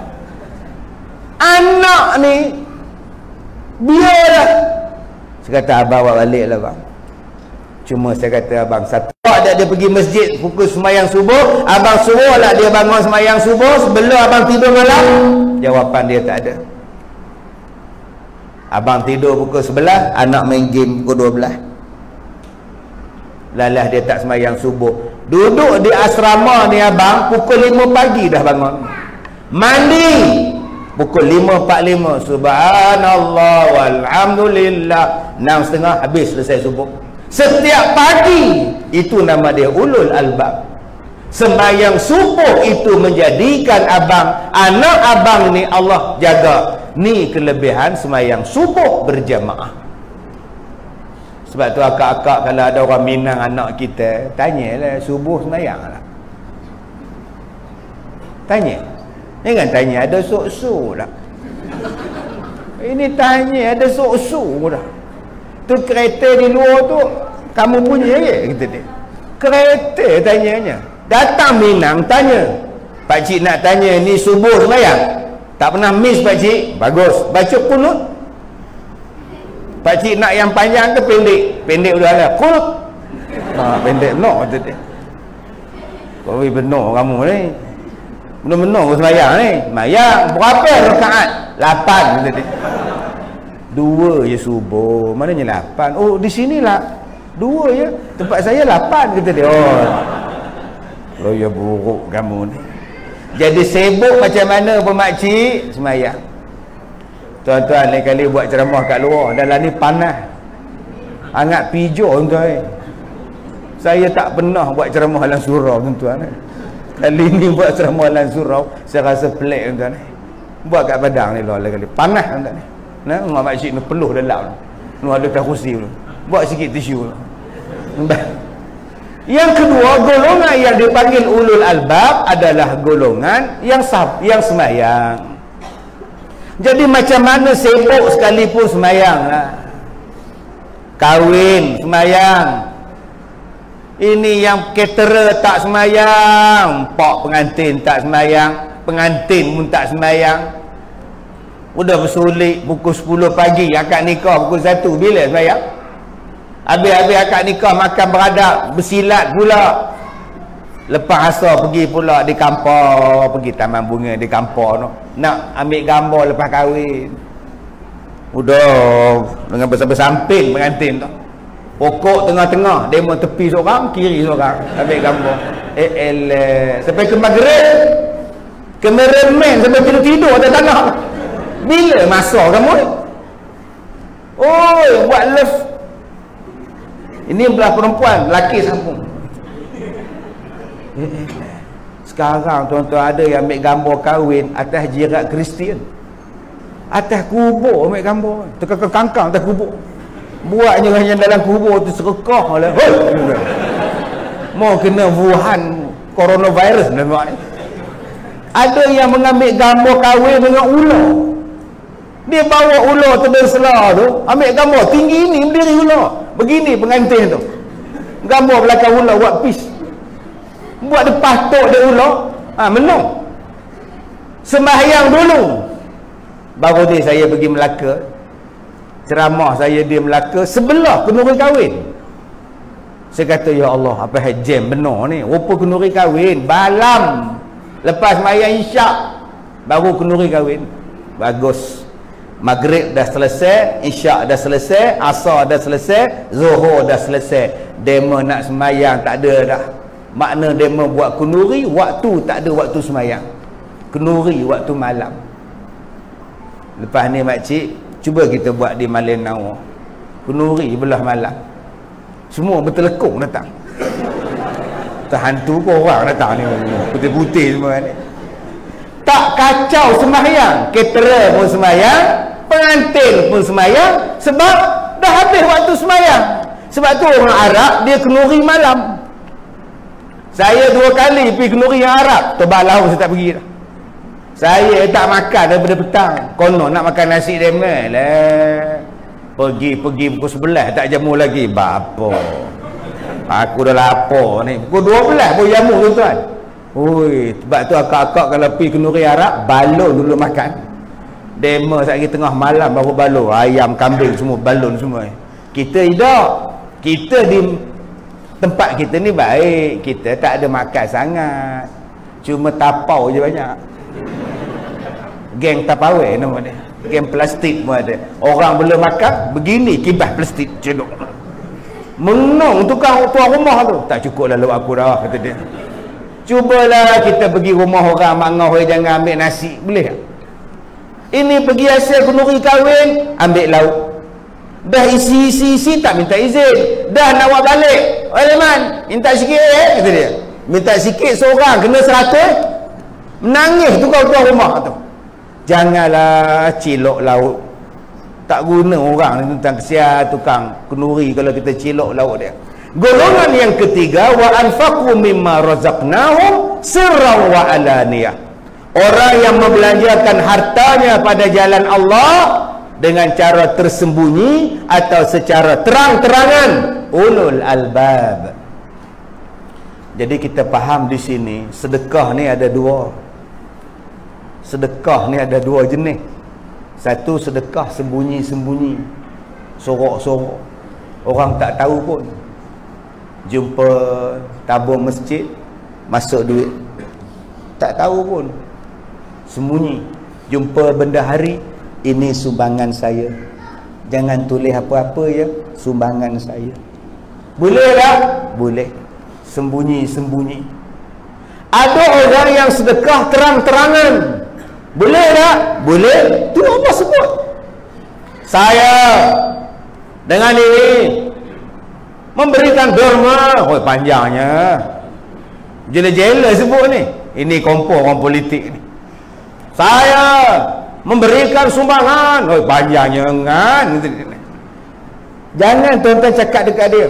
Anak ni biarlah. Saya kata abang bawa balik lah bang. Cuma saya kata abang, satu ada dia pergi masjid pukul sembahyang subuh, abang suruh lah dia bangun sembahyang subuh sebelum abang tidur malam. Jawapan dia tak ada. Abang tidur pukul sebelas, anak main game pukul dua belas. Lalah dia tak sembahyang subuh. Duduk di asrama ni abang pukul lima pagi dah bangun. Mandi pukul lima empat puluh lima. Subhanallah walhamdulillah. enam tiga puluh habis selesai subuh. Setiap pagi. Itu nama dia ulul albab. Sembahyang subuh itu menjadikan abang, anak abang ni Allah jaga. Ni kelebihan sembahyang subuh berjamaah. Sebab tu akak-akak kalau ada orang Minang anak kita, tanyalah subuh sembahyang lah. Tanya. Jangan tanya ada sok-sok dah. Ini tanya ada sok-sok dah. Tu kereta di luar tu kamu punya ke? Kata dia. Kereta tanyanya. Datang Minang tanya. Pakcik nak tanya ni subuh sembahyang? Tak pernah miss pakcik. Bagus. Baca kunut. Pakcik nak yang panjang ke pendek? Pendek udah lah. Kunut. Ha, pendek benar kata dia. Kau benar kamu ni. Benar-benar kau sembahyang ni. Sembahyang berapa rakaat? lapan kata dia. Dua je subuh. Mananya lapan? Oh di sinilah dua je. Tempat saya lapan kata dia. Oh. Oh ya buruk kamu ni. Jadi sibuk macam mana pemakcik sembahyang. Tuan-tuan lain kali buat ceramah kat luar, dalam ni panas. Hangat pijo tuan-tuan. Saya tak pernah buat ceramah dalam surau tuan-tuan. Kali ni buat ceramah dalam surau, saya rasa pelik tuan-tuan. Buat kat Padang ni luar kali. Panas tuan-tuan. Nah, rumah makcik ni peluh dalam. Nu ada kursi tu. Buat sikit tisu tu. Yang kedua, golongan yang dipanggil ulul albab adalah golongan yang sab, yang sembahyang. Jadi macam mana sibuk sekalipun sembahyang lah. Kahwin sembahyang. Ini yang caterer tak sembahyang, pak pengantin tak sembahyang, pengantin pun tak sembahyang. Udah bersulit pukul sepuluh pagi, akad nikah pukul satu. Bila sembahyang? Habis-habis akad nikah makan beradab, bersilat pula. Lepas asar pergi pula di kampung, pergi taman bunga di kampung tu. Nak ambil gambar lepas kahwin. Udah dengan bersama-samping pengantin tu. Pokok tengah-tengah, demo tepi seorang, kiri seorang, ambil gambar. Eh elah, sampai ke maghrib. Kameraman sampai tidur-tidur atas tanah. Bila masa kamu ni? Oi, buat love. Ini belah perempuan, lelaki sambung. Eh, eh. Sekarang tuan-tuan ada yang ambil gambar kahwin atas jirat Kristian. Atas kubur ambil gambar. Terkangkang atas kubur. Buatnya hanya dalam kubur tu serekah lah. Mau kena Wuhan coronavirus nampak ni. Ada yang mengambil gambar kahwin dengan ular. Dia bawa ular terbesar tu, ambil gambar tinggi ni berdiri ular. Begini pengantin tu. Gambar belakang ular buat peace. Buat dia patok dia ular, ha, menung. Sembahyang dulu. Baru dia saya pergi Melaka. Ceramah saya di Melaka sebelah kenduri kahwin. Saya kata, ya Allah, apa jam benar ni. Rupa kenduri kahwin balam. Lepas sembahyang isyak baru kenduri kahwin. Bagus. Maghrib dah selesai, isyak dah selesai, asar dah selesai, zuhur dah selesai. Demo nak sembahyang tak ada dah. Makna demo buat kenduri, waktu tak ada waktu sembahyang. Kenduri waktu malam. Lepas ni makcik, cuba kita buat di Malinau. Kenduri belah malam. Semua bertelekung datang. Terhantu kau orang datang ni, putih-putih semua ni. Tak kacau sembahyang, ketera pun sembahyang, pengantin pun sembahyang, sebab dah habis waktu sembahyang. Sebab tu orang Arab dia kenduri malam. Saya dua kali pergi kenduri yang Arab, terbalau saya tak pergi dah. Saya tak makan daripada petang. Konon nak makan nasi demel lah. Pergi-pergi pukul sebelas tak jamu lagi. Bapa, aku dah lapar ni. Pukul dua belas pun jamu tuan-tuan. Ui, sebab tu akak-akak kalau pergi kenduri Arab, balon dulu makan. Demo sekali tengah malam baru balon. Ayam, kambing semua, balon semua. Kita tidak. Kita di tempat kita ni baik. Kita tak ada makan sangat. Cuma tapau je banyak. Geng tapawai nama dia. Geng plastik pun ada. Orang belum makan, begini kibas plastik cedok. Menung tukang tuan rumah tu. Tak cukup lah lauk aku dah, kata dia. Cubalah kita pergi rumah orang, mak ngau jangan ambil nasi, boleh tak? Ini pergi hasil kenduri kahwin, ambil lauk. Dah isi-isi-isi tak minta izin. Dah nak buat balik. Oleh man, minta sikit eh, kata dia. Minta sikit seorang kena seratus. Menangis tukang tuan rumah tu. Janganlah cilok lauk. Tak guna orang ni tentang kesian tukang kenduri kalau kita cilok lauk dia. Golongan yang ketiga, wa anfaqu mimma razaqnahum sirran wa alaniyah. Orang yang membelanjakan hartanya pada jalan Allah dengan cara tersembunyi atau secara terang-terangan, ulul albab. Jadi kita faham di sini sedekah ni ada dua. Sedekah ni ada dua jenis. Satu sedekah sembunyi-sembunyi, sorok-sorok, orang tak tahu pun. Jumpa tabung masjid, masuk duit, tak tahu pun, sembunyi. Jumpa benda hari, ini sumbangan saya, jangan tulis apa-apa ya, sumbangan saya. Boleh tak? Boleh. Sembunyi-sembunyi. Ada orang yang sedekah terang-terangan. Boleh tak? Boleh. Tu Allah sebut, saya dengan ini memberikan derma. Oh, panjangnya, jela-jela sebut ni. Ini kompor orang politik ni. Saya memberikan sumbangan. Oh, panjangnya kan. Jangan tuan-tuan cakap dekat dia.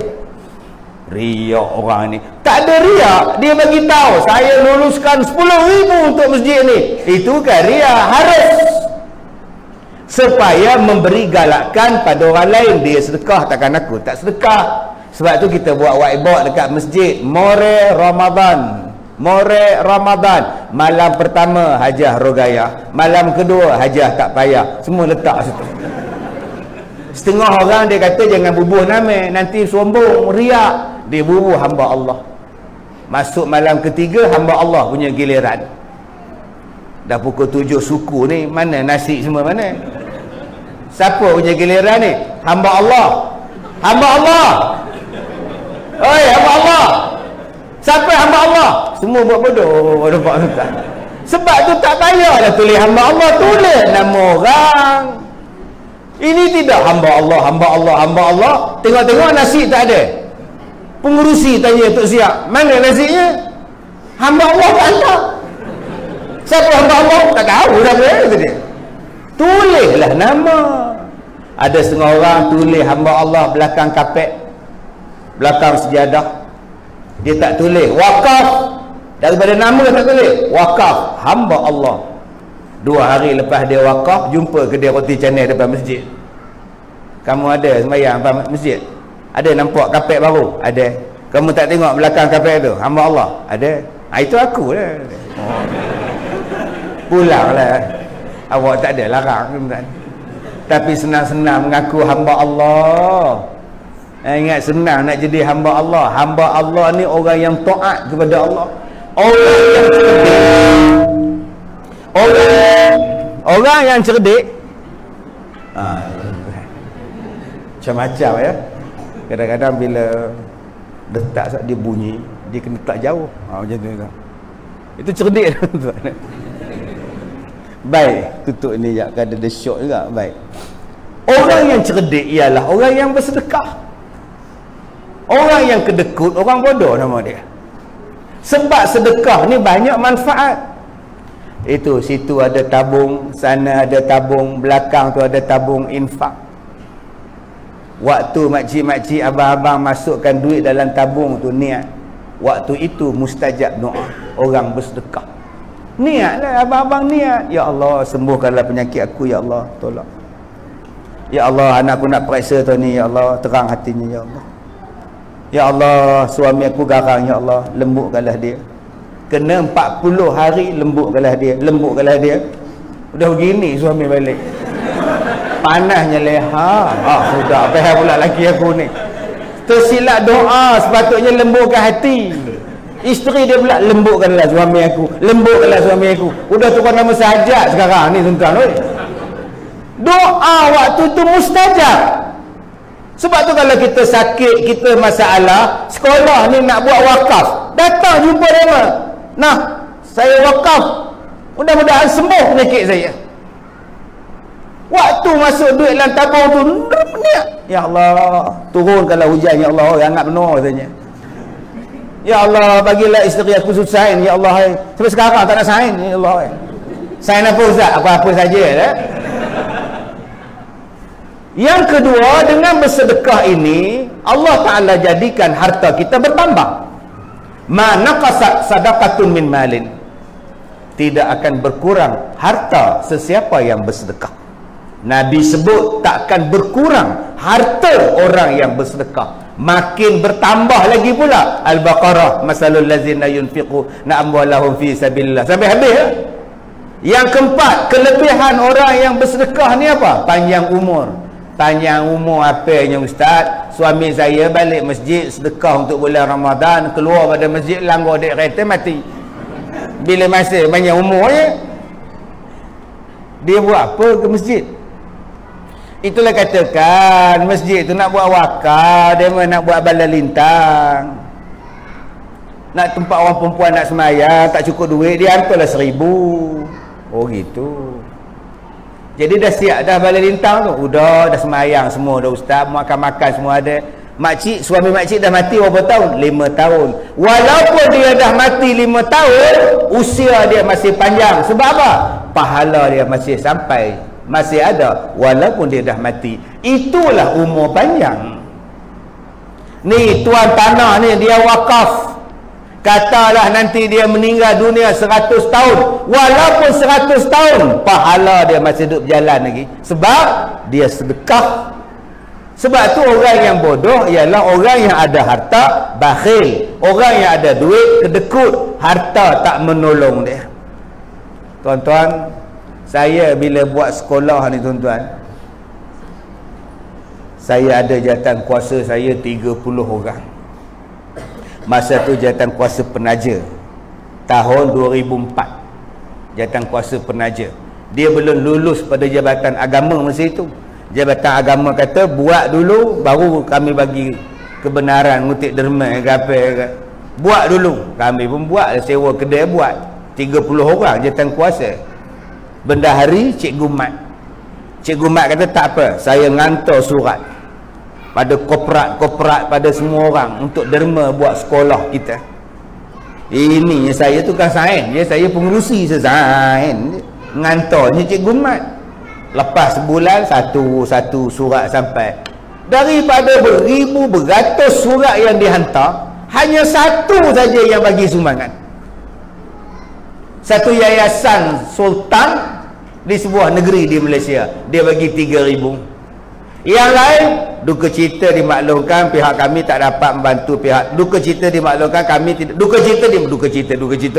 Riak orang ni. Tak ada riak. Dia bagi tahu, saya luluskan sepuluh ribu untuk masjid ni. Itu kan riak. Harus supaya memberi galakan pada orang lain. Dia sedekah, takkan aku tak sedekah. Sebab tu kita buat whiteboard dekat masjid, More Ramadan, Morek Ramadan, malam pertama hajah rogayah, malam kedua hajah tak payah, semua letak situ. Setengah orang dia kata jangan bubuh nama, nanti sombong, riak. Dia bubuh hamba Allah. Masuk malam ketiga, hamba Allah punya giliran. Dah pukul tujuh suku ni, mana nasi semua mana? Siapa punya giliran ni? Hamba Allah. Hamba Allah. Oi, hamba Allah. Siapa hamba Allah? Semua buat bodoh. Nampak tak? Sebab tu tak payahlah tulis hamba Allah, tulis nama orang. Ini tidak hamba Allah, hamba Allah, hamba Allah. Tengok-tengok nasi tak ada. Pengurusi tanya Tok Siap, mana nasinya? Hamba Allah tak hantar. Siapa hamba Allah? Tak tahu dah apa dia. Tulislah nama. Ada setengah orang tulis hamba Allah belakang kapet, belakang sejadah. Dia tak tulis wakaf. Daripada nama tak tulis wakaf hamba Allah. Dua hari lepas dia wakaf, jumpa kedai roti canai depan masjid. Kamu ada sembahyang depan masjid? Ada nampak kapet baru? Ada. Kamu tak tengok belakang kapet tu? Hamba Allah? Ada. Ha, itu aku lah. Oh. Pulanglah. Awak tak ada larang. Tapi senang-senang mengaku hamba Allah. Eh, ingat senang nak jadi hamba Allah. Hamba Allah ni orang yang taat kepada Allah. Orang yang cerdik. Orang, orang yang cerdik. Ha, macam-macam ya. Kadang-kadang bila letak dia bunyi, dia kena letak jauh. Ha, macam tu. Itu cerdik. Baik, tutup ni je, kan ada syok juga. Baik. Orang yang cerdik ialah orang yang bersedekah. Orang yang kedekut, orang bodoh nama dia. Sebab sedekah ni banyak manfaat. Itu situ ada tabung, sana ada tabung, belakang tu ada tabung infak. Waktu makcik-makcik, abang-abang masukkan duit dalam tabung tu, niat. Waktu itu mustajab doa orang bersedekah. Niatlah abang-abang, niat. Ya Allah, sembuhkanlah penyakit aku, ya Allah, tolong. Ya Allah, anak aku nak periksa tu ni, ya Allah, terang hatinya, ya Allah. Ya Allah, suami aku garang, ya Allah, lembutkanlah dia. Kena empat puluh hari lembutkanlah dia, lembutkanlah dia. Udah begini suami balik. Panasnya leha. Ah, sudah payah pula laki aku ni. Tersilap doa, sepatutnya lembutkan hati. Isteri dia pula, lembutkanlah suami aku, lembutkanlah suami aku. Udah tukar nama Sajat sekarang ni tuan-tuan oi. Doa waktu tu mustajab. Sebab tu kalau kita sakit, kita masalah, sekolah ni nak buat wakaf, datang jumpa dia. Nah, saya wakaf, mudah-mudahan sembuh penyakit saya. Waktu masuk duit dalam tabung tu, niat, ya Allah, turunkanlah hujan, ya Allah, oh, hangat benar katanya. Ya Allah, bagilah isteri aku susah, ya Allah. Hai. Sampai sekarang tak nak sign, ya Allah. Hai. Sign apa Ustaz? Apa-apa saja dah. Yang kedua, dengan bersedekah ini Allah Ta'ala jadikan harta kita bertambah. Ma naqasat sadaqatun min malin. Tidak akan berkurang harta sesiapa yang bersedekah. Nabi sebut takkan berkurang harta orang yang bersedekah, makin bertambah lagi pula. Al-Baqarah, masalul ladzina yunfiqu na'amwalahum fi sabilillah, sampai habis ya? Yang keempat, kelebihan orang yang bersedekah ni apa? Panjang umur. Panjang umur apanya Ustaz? Suami saya balik masjid sedekah untuk bulan Ramadan, keluar pada masjid langgar dek kereta mati. Bila masa panjang umurnya, dia buat apa ke masjid? Itulah katakan masjid tu nak buat wakaf, dia nak buat bala lintang, nak tempat orang perempuan nak semayang, tak cukup duit, dia hantarlah seribu. Oh gitu. Jadi dah siap dah bala lintang tu, udah dah semayang semua dah Ustaz, makan-makan semua ada. Makcik, suami makcik dah mati berapa tahun? Lima tahun. Walaupun dia dah mati lima tahun, usia dia masih panjang. Sebab apa? Pahala dia masih sampai, masih ada walaupun dia dah mati. Itulah umur panjang. Ni tuan tanah ni, dia wakaf. Katalah nanti dia meninggal dunia seratus tahun, walaupun seratus tahun pahala dia masih duduk berjalan lagi, sebab dia sedekah. Sebab tu orang yang bodoh ialah orang yang ada harta bakhil, orang yang ada duit kedekut. harta tak menolong dia. Tuan-tuan, saya bila buat sekolah ni tuan-tuan, saya ada jawatan kuasa saya tiga puluh orang. Masa tu jawatan kuasa penaja tahun dua ribu empat. Jawatan kuasa penaja. Dia belum lulus pada jabatan agama masa itu. Jabatan agama kata buat dulu baru kami bagi kebenaran ngutip derma ke apa ke. Buat dulu. Kami pun buat, sewa kedai buat. tiga puluh orang jawatan kuasa. Bendahari Cikgu Mat. Cikgu Mat kata tak apa, saya ngantar surat pada korporat-korporat, pada semua orang untuk derma buat sekolah kita. Ini saya tukang sains, ya, saya pengurusi sains. Ngantarnya Cikgu Mat. Lepas sebulan satu satu surat sampai. Daripada beribu beratus surat yang dihantar, hanya satu saja yang bagi sumbangan. Satu yayasan sultan di sebuah negeri di Malaysia, dia bagi tiga ribu. Yang lain duka cita dimaklumkan pihak kami tak dapat membantu pihak. Duka cita dimaklumkan kami tidak. Duka cita dia duka cita duka cita.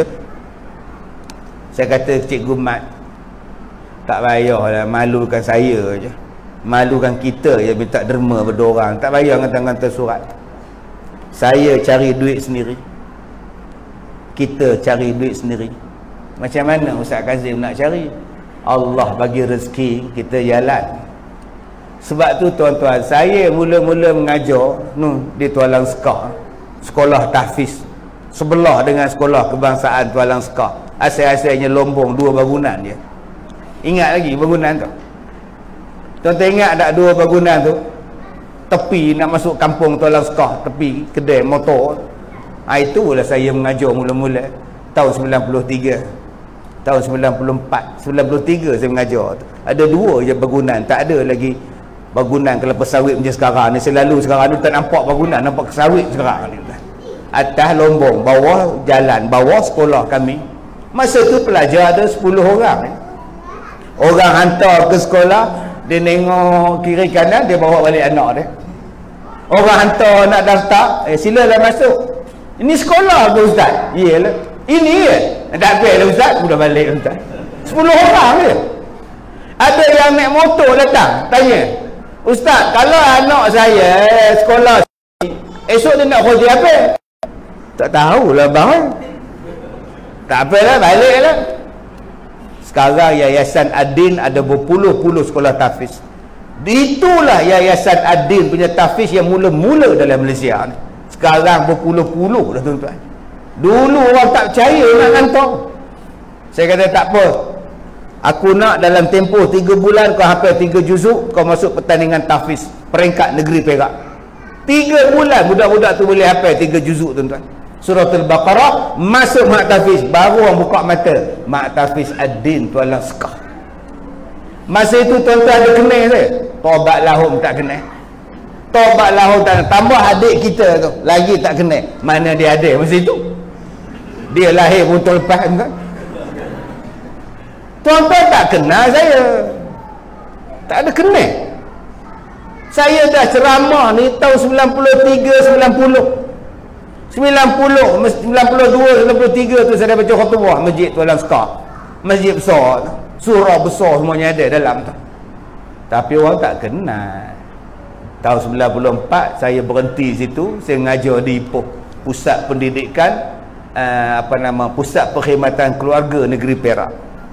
Saya kata Cikgu Mat, tak payahlah malukan saya je. Malukan kita je minta derma berdua orang. Tak payah hantar-hantar surat. Saya cari duit sendiri. Kita cari duit sendiri. Macam mana Ustaz Kazim nak cari? Allah bagi rezeki, kita jalan. Sebab tu tuan-tuan, saya mula-mula mengajar nu di Tualang Sekah, sekolah tahfiz sebelah dengan sekolah kebangsaan Tualang Sekah. Asal-asalnya Lombong, dua bangunan je. Ingat lagi bangunan tu? Tuan-tuan ingat tak dua bangunan tu? Tepi nak masuk kampung Tualang Sekah, tepi kedai motor. Ha, itulah saya mengajar mula-mula tahun sembilan puluh tiga. Tahun sembilan puluh empat, sembilan puluh tiga saya mengajar. Ada dua je bangunan, tak ada lagi bangunan kelapa sawit macam sekarang ni. Selalu sekarang ni tak nampak bangunan, nampak sawit sekarang ni. Atas Lombong, bawah jalan, bawah sekolah kami. Masa tu pelajar ada sepuluh orang. Orang hantar ke sekolah, dia tengok kiri kanan, dia bawa balik anak dia. Orang hantar nak daftar, eh silalah masuk. Ini sekolah ke Ustaz? Iyalah. Ini ya? Tak apa lah Ustaz, sudah balik Ustaz. sepuluh orang je. Ada yang naik motor datang, tanya, Ustaz, kalau anak saya sekolah esok dia nak kerja apa? Tak tahulah bang. Tak apalah, baliklah. Sekarang Yayasan Ad-Din ada berpuluh-puluh sekolah tahfiz. Itulah Yayasan Ad-Din punya tahfiz yang mula-mula dalam Malaysia ni. Sekarang berpuluh-puluh dah tuan-tuan. Dulu orang tak percaya nak hantar. Saya kata tak apa, aku nak dalam tempoh tiga bulan kau hafal tiga juzuk, kau masuk pertandingan tahfiz peringkat negeri Perak. Tiga bulan budak-budak tu boleh hafal tiga juzuk tuan-tuan. Surah Al-Baqarah, masuk mak tahfiz, baru orang buka mata. Mak tahfiz Ad-Din Tualang Sekah. Masa itu tuan-tuan ada kenal saya. Taubat lahum tak kenal. Taubat lahum tak kenal. Tambah adik kita tu lagi tak kenal. Mana dia ada masa itu? Dia lahir pun tahun lepas kan? Tuan-tuan tak kenal saya. Tak ada kenal. Saya dah ceramah ni tahun sembilan puluh tiga, sembilan puluh. sembilan puluh, sembilan puluh dua, sembilan puluh tiga tu saya dah baca khutbah masjid Tualang Sekah. Masjid besar tu. Surah besar semuanya ada dalam tu. Tapi orang tak kenal. Tahun sembilan puluh empat saya berhenti situ, saya mengajar di Ipoh, Pusat Pendidikan uh, apa nama Pusat Perkhidmatan Keluarga Negeri Perak.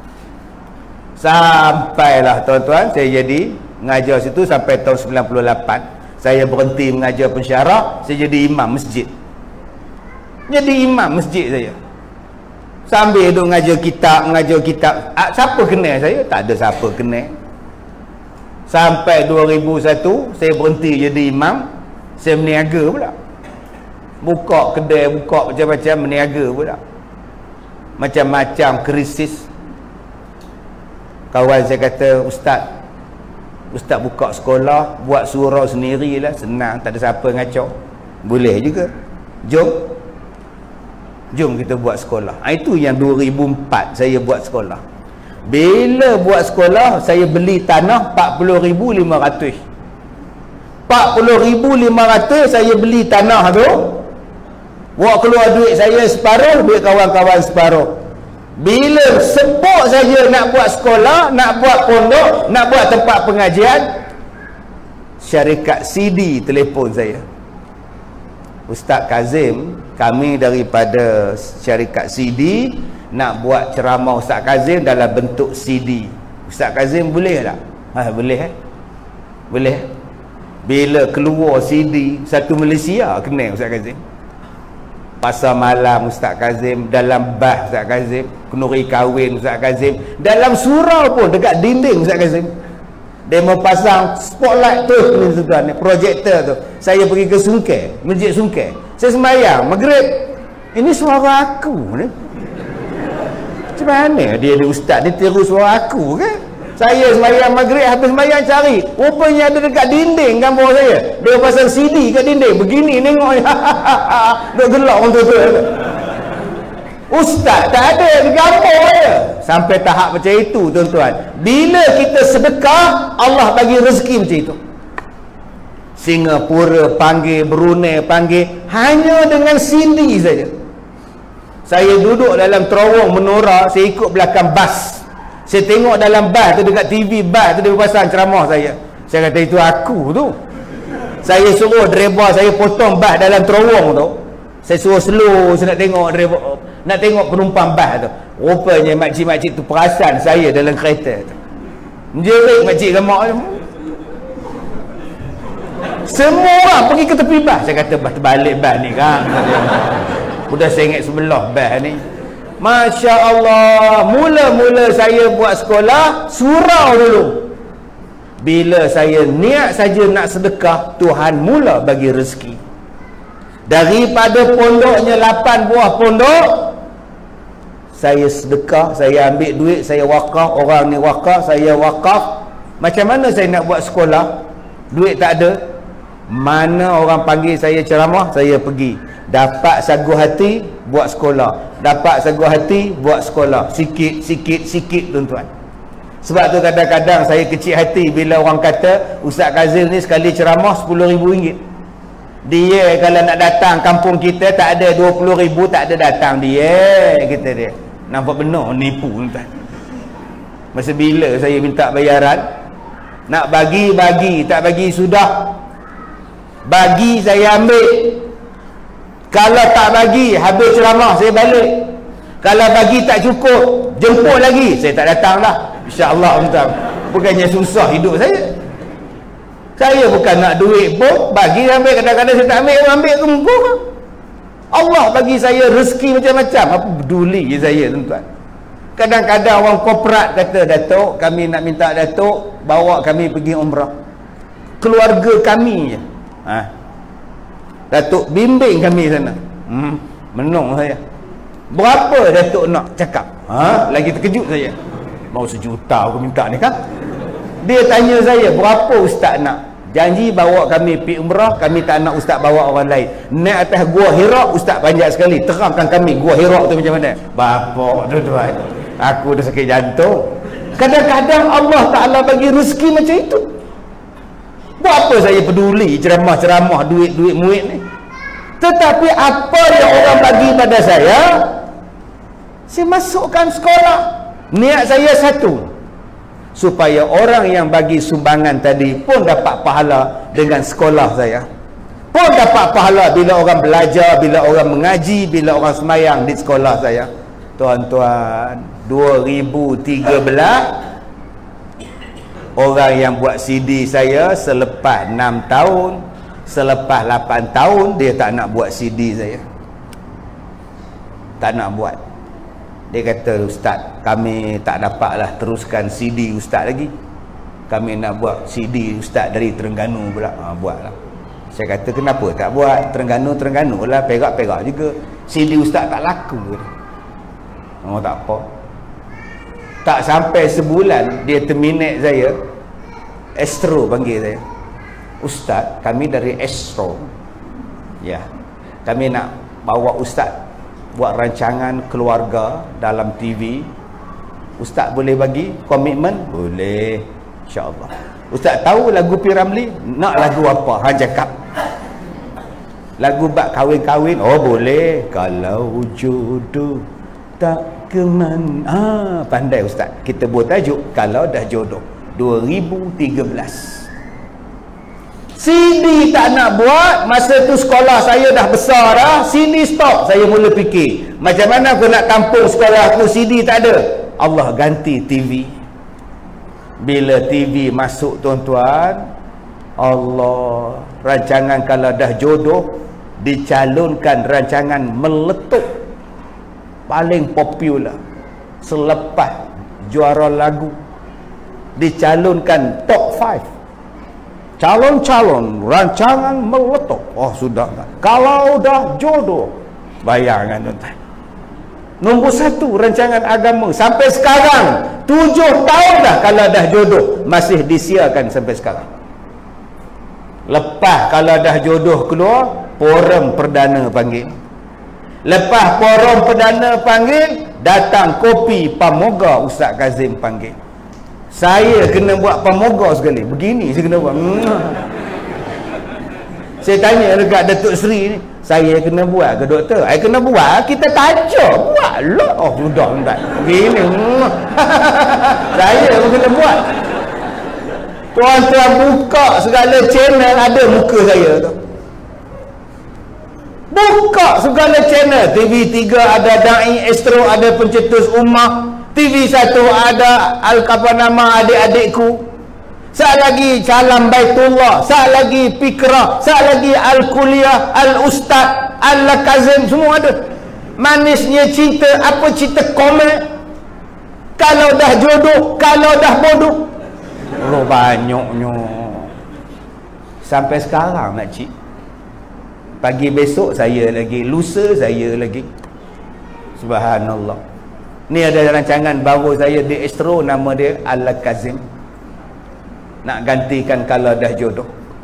Sampailah tuan-tuan saya jadi mengajar situ sampai tahun sembilan puluh lapan. Saya berhenti mengajar pensyarah, saya jadi imam masjid. Jadi imam masjid saya. Sambil duk mengajar kitab, mengajar kitab. Ah, siapa kenal saya? Tak ada siapa kenal. Sampai dua ribu satu saya berhenti jadi imam, saya meniaga pula. Buka kedai, buka macam-macam, meniaga pula. Macam-macam krisis. Kawan saya kata, Ustaz, Ustaz buka sekolah, buat surau sendirilah, senang, tak ada siapa ngacau. Boleh juga. Jom. Jom kita buat sekolah. Itu yang dua ribu empat saya buat sekolah. Bila buat sekolah, saya beli tanah empat puluh ribu lima ratus. empat puluh ribu lima ratus saya beli tanah tu. Buat keluar duit saya separuh, duit kawan-kawan separuh. Bila sebut saja nak buat sekolah, nak buat pondok, nak buat tempat pengajian, syarikat C D telefon saya. Ustaz Kazim, kami daripada syarikat C D nak buat ceramah Ustaz Kazim dalam bentuk C D. Ustaz Kazim boleh tak? Ha, boleh eh? Boleh. Bila keluar C D satu Malaysia kena Ustaz Kazim. Pasal malam Ustaz Kazim, dalam bah Ustaz Kazim, kenuri kahwin Ustaz Kazim, dalam surau pun dekat dinding Ustaz Kazim. Dia mau pasang spotlight tu ni tuan, projektor tu. Saya pergi ke Sungkai, Masjid Sungkai. Saya sembahyang maghrib. Ini suara aku ni. Macam mana dia ni ustaz dia tiru suara aku kan? Saya sembahyang maghrib, habis sembahyang cari, rupanya ada dekat dinding kampung saya. Dia pasang C D kat dinding. Begini tengok ni. Duk gelak orang tu. Ustaz tak ada di kampung je. Sampai tahap macam itu tuan-tuan. Bila kita sedekah, Allah bagi rezeki macam itu. Singapura panggil, Brunei panggil, hanya dengan C D saja. Saya duduk dalam terowong menora, saya ikut belakang bas. Saya tengok dalam bas tu, dekat T V bas tu dia pasang ceramah saya. Saya kata itu aku tu. Saya suruh driver saya potong bas dalam terowong tu. Saya suruh slow, saya nak tengok driver, nak tengok penumpang bas tu. Rupanya makcik-makcik tu perasan saya dalam kereta tu. Menjerit makcik lemak tu. Semua orang pergi ke tepi bas. Saya kata bas terbalik bas ni kan. Sudah sengit sebelah bas ni. Masya Allah, mula-mula saya buat sekolah surau dulu. Bila saya niat saja nak sedekah, Tuhan mula bagi rezeki. Daripada pondoknya lapan buah pondok, saya sedekah, saya ambil duit, saya wakaf, orang ni wakaf, saya wakaf. Macam mana saya nak buat sekolah? Duit tak ada. Mana orang panggil saya ceramah, saya pergi. Dapat sagu hati, buat sekolah. Dapat sagu hati, buat sekolah. Sikit, sikit, sikit tuan-tuan. Sebab tu kadang-kadang saya kecil hati bila orang kata Ustaz Kazim ni sekali ceramah sepuluh ribu ringgit. Dia kalau nak datang kampung kita tak ada dua puluh ribu, tak ada datang dia, kata dia. Nampak benar nipu tuan-tuan. Masa bila saya minta bayaran, nak bagi-bagi, tak bagi sudah. Bagi saya ambil. Kalau tak bagi, habis ceramah saya balik. Kalau bagi tak cukup, jemput lagi, saya tak datang dah. InsyaAllah tuan. Bukannya susah hidup saya. Saya bukan nak duit pun, bagi ambil, kadang-kadang saya tak ambil, ambil tu mumpuk. Allah bagi saya rezeki macam-macam. Apa peduli je saya tuan-tuan. Kadang-kadang orang korporat kata, Datuk, kami nak minta Datuk bawa kami pergi umrah. Keluarga kami je. Ha. Datuk bimbing kami sana. Hmm, menung saya. Berapa Datuk nak cakap? Ha, lagi terkejut saya. Mau sejuta aku minta ni kan? Dia tanya saya, berapa ustaz nak? Janji bawa kami pergi umrah, kami tak nak ustaz bawa orang lain. Naik atas gua Hira, ustaz panjat sekali. Terangkan kami gua Hira tu macam mana? Bapak tuan-tuan, aku dah sakit jantung. Kadang-kadang Allah Ta'ala bagi rezeki macam itu. Buat apa saya peduli ceramah-ceramah duit-duit murid ni? Tetapi apa yang orang bagi pada saya, saya masukkan sekolah. Niat saya satu, supaya orang yang bagi sumbangan tadi pun dapat pahala dengan sekolah saya. Pun dapat pahala bila orang belajar, bila orang mengaji, bila orang semayang di sekolah saya. Tuan-tuan, dua ribu tiga belas orang yang buat C D saya selepas enam tahun, selepas lapan tahun, dia tak nak buat C D saya. Tak nak buat. Dia kata, Ustaz, kami tak dapatlah teruskan C D Ustaz lagi. Kami nak buat C D Ustaz dari Terengganu pula. Ha, buatlah. Saya kata, kenapa tak buat? Terengganu-Terengganu lah, perak-perak juga. C D Ustaz tak laku. Oh, tak apa. Tak sampai sebulan dia terminate saya. Astro panggil saya, Ustaz, kami dari Astro, ya, kami nak bawa Ustaz buat rancangan keluarga dalam T V. Ustaz boleh bagi komitmen? Boleh, insyaAllah. Ustaz tahu lagu P. Ramlee? Nak lagu apa? Han cakap Lagu bak kahwin-kahwin, oh boleh. Kalau jodoh tak keman. Ah, pandai ustaz. Kita buat tajuk kalau dah jodoh. dua ribu tiga belas. C D tak nak buat. Masa tu sekolah saya dah besar dah. C D stop. Saya mula fikir, macam mana aku nak tampung sekolah aku, C D tak ada. Allah ganti T V. Bila T V masuk tuan-tuan, Allah, rancangan kalau dah jodoh dicalonkan rancangan meletup paling popular selepas juara lagu, dicalonkan top lima calon-calon rancangan meletup. Oh sudah tak? Kalau dah jodoh, bayangkan tuan-tuan, nombor satu rancangan agama sampai sekarang, tujuh tahun dah kalau dah jodoh masih disiarkan sampai sekarang. Lepas kalau dah jodoh keluar, forum perdana panggil. Lepas forum perdana panggil, datang kopi pamoga Ustaz Kazim panggil. Saya kena buat pamoga sekali. Begini saya kena buat. Saya tanya dekat Datuk Seri ni, saya kena buat ke doktor? Saya kena buat, kita tajuk buat lah. Oh sudah tak begini. Saya pun kena buat. Tuan-tuan buka segala channel, ada muka saya tu. Buka segala channel, T V tiga ada Dai Astro, ada Pencetus Ummah, T V satu ada Al-Kapanama adik-adikku, saat lagi Salam Baitullah, saat lagi Fikrah, saat lagi Al-Kuliah, Al-Ustaz, Al-Kazim, semua ada. Manisnya cinta, apa cerita komen, kalau dah jodoh, kalau dah bodoh. Oh banyaknya. Sampai sekarang makcik, pagi besok saya lagi, lusa saya lagi. Subhanallah. Ni ada rancangan baru saya di Astro, nama dia Al-Kazim. Nak gantikan kalau dah jodoh.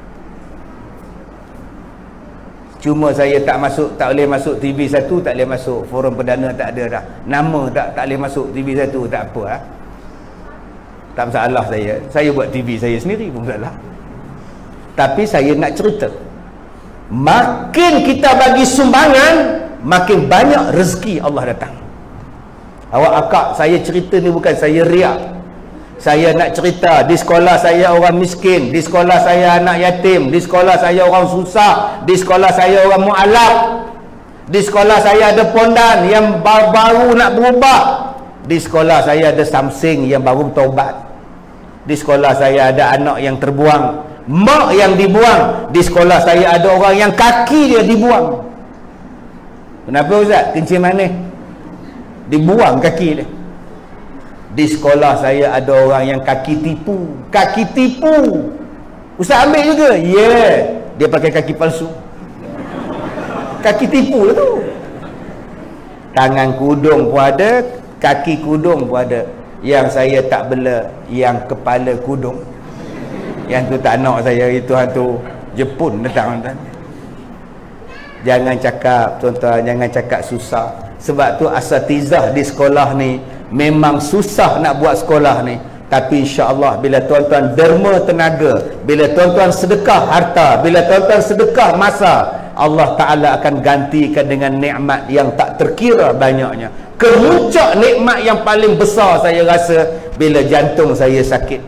Cuma saya tak masuk, tak boleh masuk T V satu, tak boleh masuk forum perdana, tak ada dah. Nama tak tak boleh masuk T V satu, tak apa ah. Tak masalah saya. Saya buat T V saya sendiri pun masalah. Tapi saya nak cerita, makin kita bagi sumbangan, makin banyak rezeki Allah datang. Awak akak, saya cerita ni bukan saya riak. Saya nak cerita, di sekolah saya orang miskin, di sekolah saya anak yatim, di sekolah saya orang susah, di sekolah saya orang mu'alaf, di sekolah saya ada pondan yang baru nak berubah, di sekolah saya ada Samsing yang baru taubat, di sekolah saya ada anak yang terbuang, mak yang dibuang, di sekolah saya ada orang yang kaki dia dibuang. Kenapa Ustaz? Kencing manis dibuang kaki dia. Di sekolah saya ada orang yang kaki tipu, kaki tipu. Ustaz ambil juga? Ya, yeah. Dia pakai kaki palsu, kaki tipu lah tu. Tangan kudung pun ada, kaki kudung pun ada. Yang saya tak bela, yang kepala kudung. Yang tu tak nak saya, itu hantu Jepun datang. Jangan cakap tuan-tuan, jangan cakap susah. Sebab tu asatizah di sekolah ni memang susah nak buat sekolah ni. Tapi insya-Allah bila tuan-tuan derma tenaga, bila tuan-tuan sedekah harta, bila tuan-tuan sedekah masa, Allah Ta'ala akan gantikan dengan nikmat yang tak terkira banyaknya. Kemuncak nikmat yang paling besar saya rasa bila jantung saya sakit.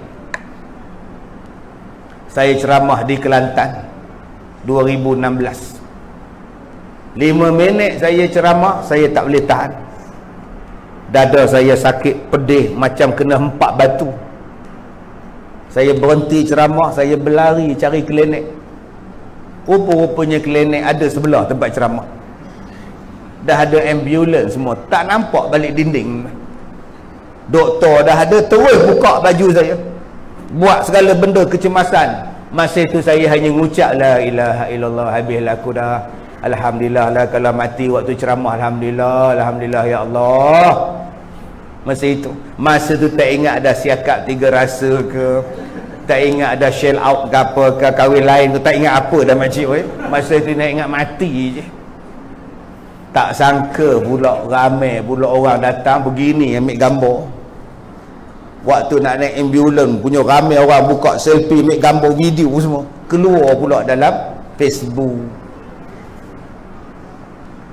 Saya ceramah di Kelantan dua ribu enam belas. lima minit saya ceramah, saya tak boleh tahan. Dada saya sakit, pedih macam kena empat batu. Saya berhenti ceramah, saya berlari cari klinik. Rupa-rupanya klinik ada sebelah tempat ceramah. Dah ada ambulans semua, tak nampak balik dinding. Doktor dah ada, terus buka baju saya, buat segala benda kecemasan. Masa itu saya hanya ngucap la ilaha illallah, habislah aku dah. Alhamdulillah lah kalau mati waktu ceramah. Alhamdulillah, Alhamdulillah ya Allah. Masa itu, masa tu tak ingat ada siakap tiga rasa ke, tak ingat ada shell out ke apa ke, kahwin lain tu tak ingat apa dah makcik. Masa tu nak ingat mati je. Tak sangka pula ramai pula orang datang begini ambil gambar. Waktu nak naik ambulans punya ramai orang buka selfie, ambil gambar video semua, keluar pula dalam Facebook.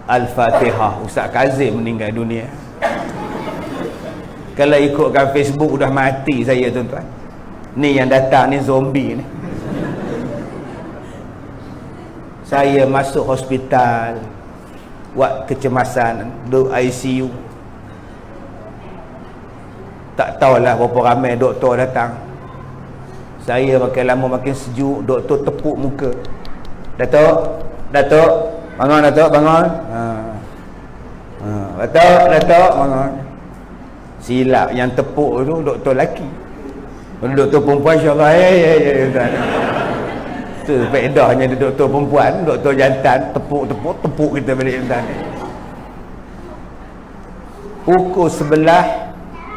Al-Fatihah. Ustaz Kazim meninggal dunia. Kalau ikutkan Facebook dah mati saya tuan-tuan. Ni yang datang ni zombie ni. Saya masuk hospital, buat kecemasan, duduk I C U. Tak tahulah berapa ramai doktor datang. Saya makin lama makin sejuk, doktor tepuk muka. Datuk, Datuk, bangun Datuk, bangun. Ha. Ha. Datuk, Datuk, bangun. Silap yang tepuk tu doktor lelaki. Kalau doktor perempuan insya-Allah eh eh eh. Tu faedahnya ada doktor perempuan, doktor jantan tepuk-tepuk tepuk kita balik jantan. Pukul sebelah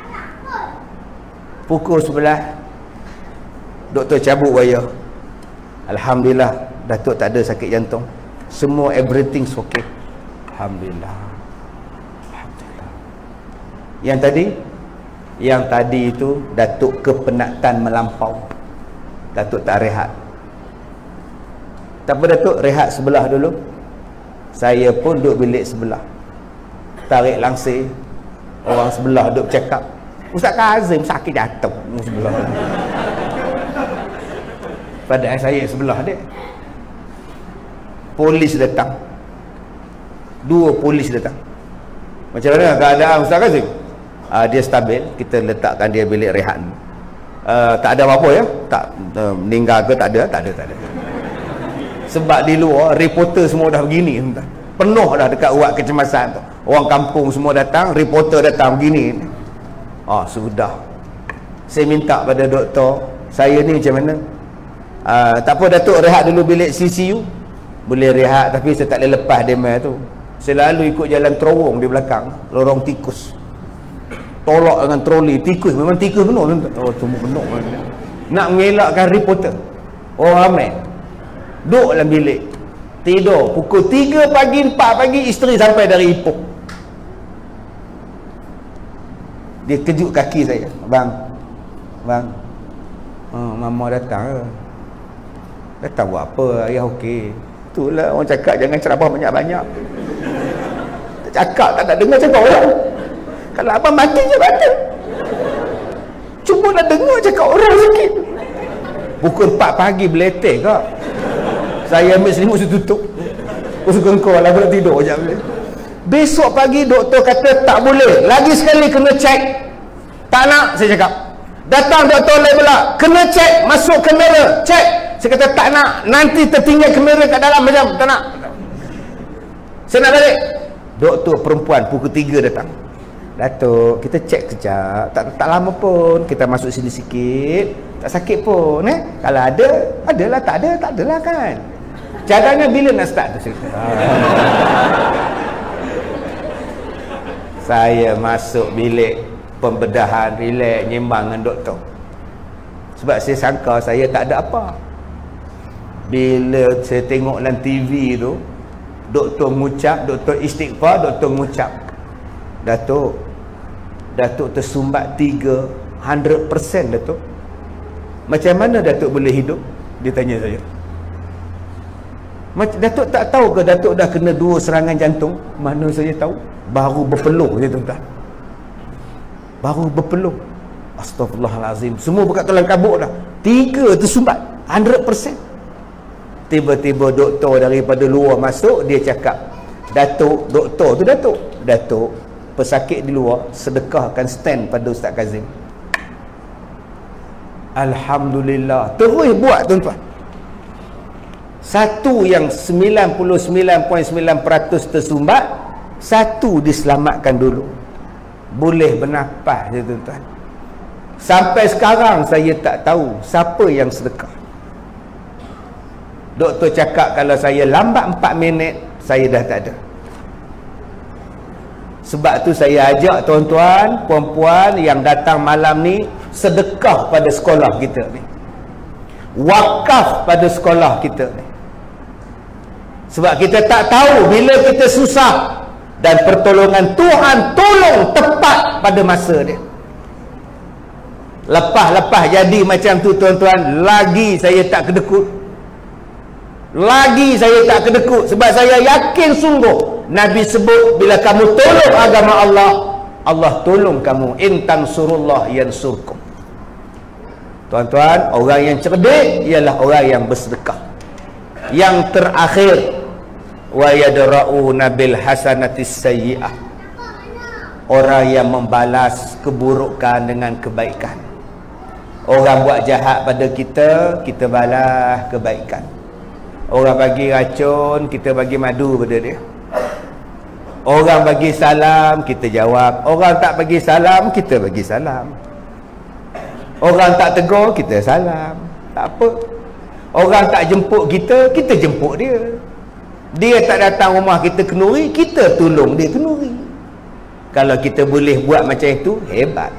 Pukul sebelah doktor cabut wayar. Alhamdulillah, Datuk tak ada sakit jantung. Semua everything's okay. Alhamdulillah. Alhamdulillah. Yang tadi Yang tadi itu Datuk kepenatan melampau. Datuk tak rehat. Tak apa Datuk, rehat sebelah dulu. Saya pun duduk bilik sebelah. Tarik langsir. Orang sebelah duduk cakap, Ustaz Kazim sakit jantung sebelah. Padahal saya sebelah dia. Polis datang. Dua polis datang. Macam mana keadaan Ustaz Kazim? Uh, dia stabil. Kita letakkan dia bilik rehat. uh, Tak ada apa-apa ya. Tak uh, meninggal ke tak ada. Tak ada, tak ada. Sebab di luar reporter semua dah begini, penuh dah dekat urat kecemasan tu. Orang kampung semua datang, reporter datang begini. Ah, sudah. Saya minta pada doktor, saya ni macam mana? Uh, tak apa Datuk, rehat dulu bilik C C U. Boleh rehat, tapi saya tak boleh lepas demo tu. Saya lalu ikut jalan terowong di belakang, lorong tikus. Tolak dengan troli, tikus, memang tikus penuh. Oh, semua penuh. Nak mengelakkan reporter. Orang ramai. Duduk dalam bilik, tidur. Pukul tiga pagi, empat pagi isteri sampai dari Ipoh. Dia kejut kaki saya. Bang, bang, oh, mama datang ke? Datang buat apa? Ayah okey. Itulah orang cakap jangan ceramah banyak-banyak. Tak cakap, tak nak dengar cakap orang. Kalau abang mati je mati. Cuma nak dengar cakap orang sikit. Pukul empat pagi beletih kak. Saya ambil selimut, saya tutup. Kau lah, aku nak tidur sekejap. Besok pagi doktor kata tak boleh. Lagi sekali kena cek. Tak nak, saya cakap. Datang doktor lain pula, kena cek, masuk kamera, cek. Saya kata tak nak, nanti tertinggal kamera kat dalam macam, tak nak. Saya nak balik. Doktor perempuan pukul tiga datang. Datuk, kita cek sekejap. Tak, tak lama pun. Kita masuk sini sikit. Tak sakit pun eh? Kalau ada, adalah. Tak ada, tak adalah kan. Caranya bila nak start tu? Saya masuk bilik pembedahan, relax, nyembang dengan doktor. Sebab saya sangka saya tak ada apa. Bila saya tengok dalam T V tu, doktor mengucap, doktor istighfar, doktor mengucap, Datuk, Datuk tersumbat tiga hundred percent Datuk. Macam mana Datuk boleh hidup? Dia tanya saya. Datuk tak tahu ke Datuk dah kena dua serangan jantung? Mana saya tahu? Baru berpeluh je tuan-tuan. Baru berpeluh. Astaghfirullahalazim. Semua berkat tulang kabut dah. Tiga tersumbat. Hundred percent. Tiba-tiba doktor daripada luar masuk. Dia cakap, Datuk, doktor tu Datuk. Datuk, pesakit di luar sedekahkan stand pada Ustaz Kazim. Alhamdulillah. Terus buat tuan-tuan. Satu yang sembilan puluh sembilan perpuluhan sembilan peratus tersumbat, satu diselamatkan dulu. Boleh bernafas je tuan-tuan. Sampai sekarang saya tak tahu siapa yang sedekah. Doktor cakap kalau saya lambat empat minit, saya dah tak ada. Sebab tu saya ajak tuan-tuan, puan-puan yang datang malam ni, sedekah pada sekolah kita ni. Wakaf pada sekolah kita ni. Sebab kita tak tahu bila kita susah, dan pertolongan Tuhan tolong tepat pada masa dia. Lepas-lepas jadi macam tu tuan-tuan, lagi saya tak kedekut. Lagi saya tak kedekut. Sebab saya yakin sungguh Nabi sebut bila kamu tolong agama Allah, Allah tolong kamu. In tansurullah yansurkum. Tuan-tuan, orang yang cerdik ialah orang yang bersedekah. Yang terakhir, wa yadra'una bil hasanatis sayyi'ah, orang yang membalas keburukan dengan kebaikan. Orang buat jahat pada kita, kita balas kebaikan. Orang bagi racun, kita bagi madu pada dia. Orang bagi salam, kita jawab. Orang tak bagi salam, kita bagi salam. Orang tak tegur, kita salam. Tak apa. Orang tak jemput kita, kita jemput dia. Dia tak datang rumah kita kenuri, kita tolong dia kenuri. Kalau kita boleh buat macam itu, hebat.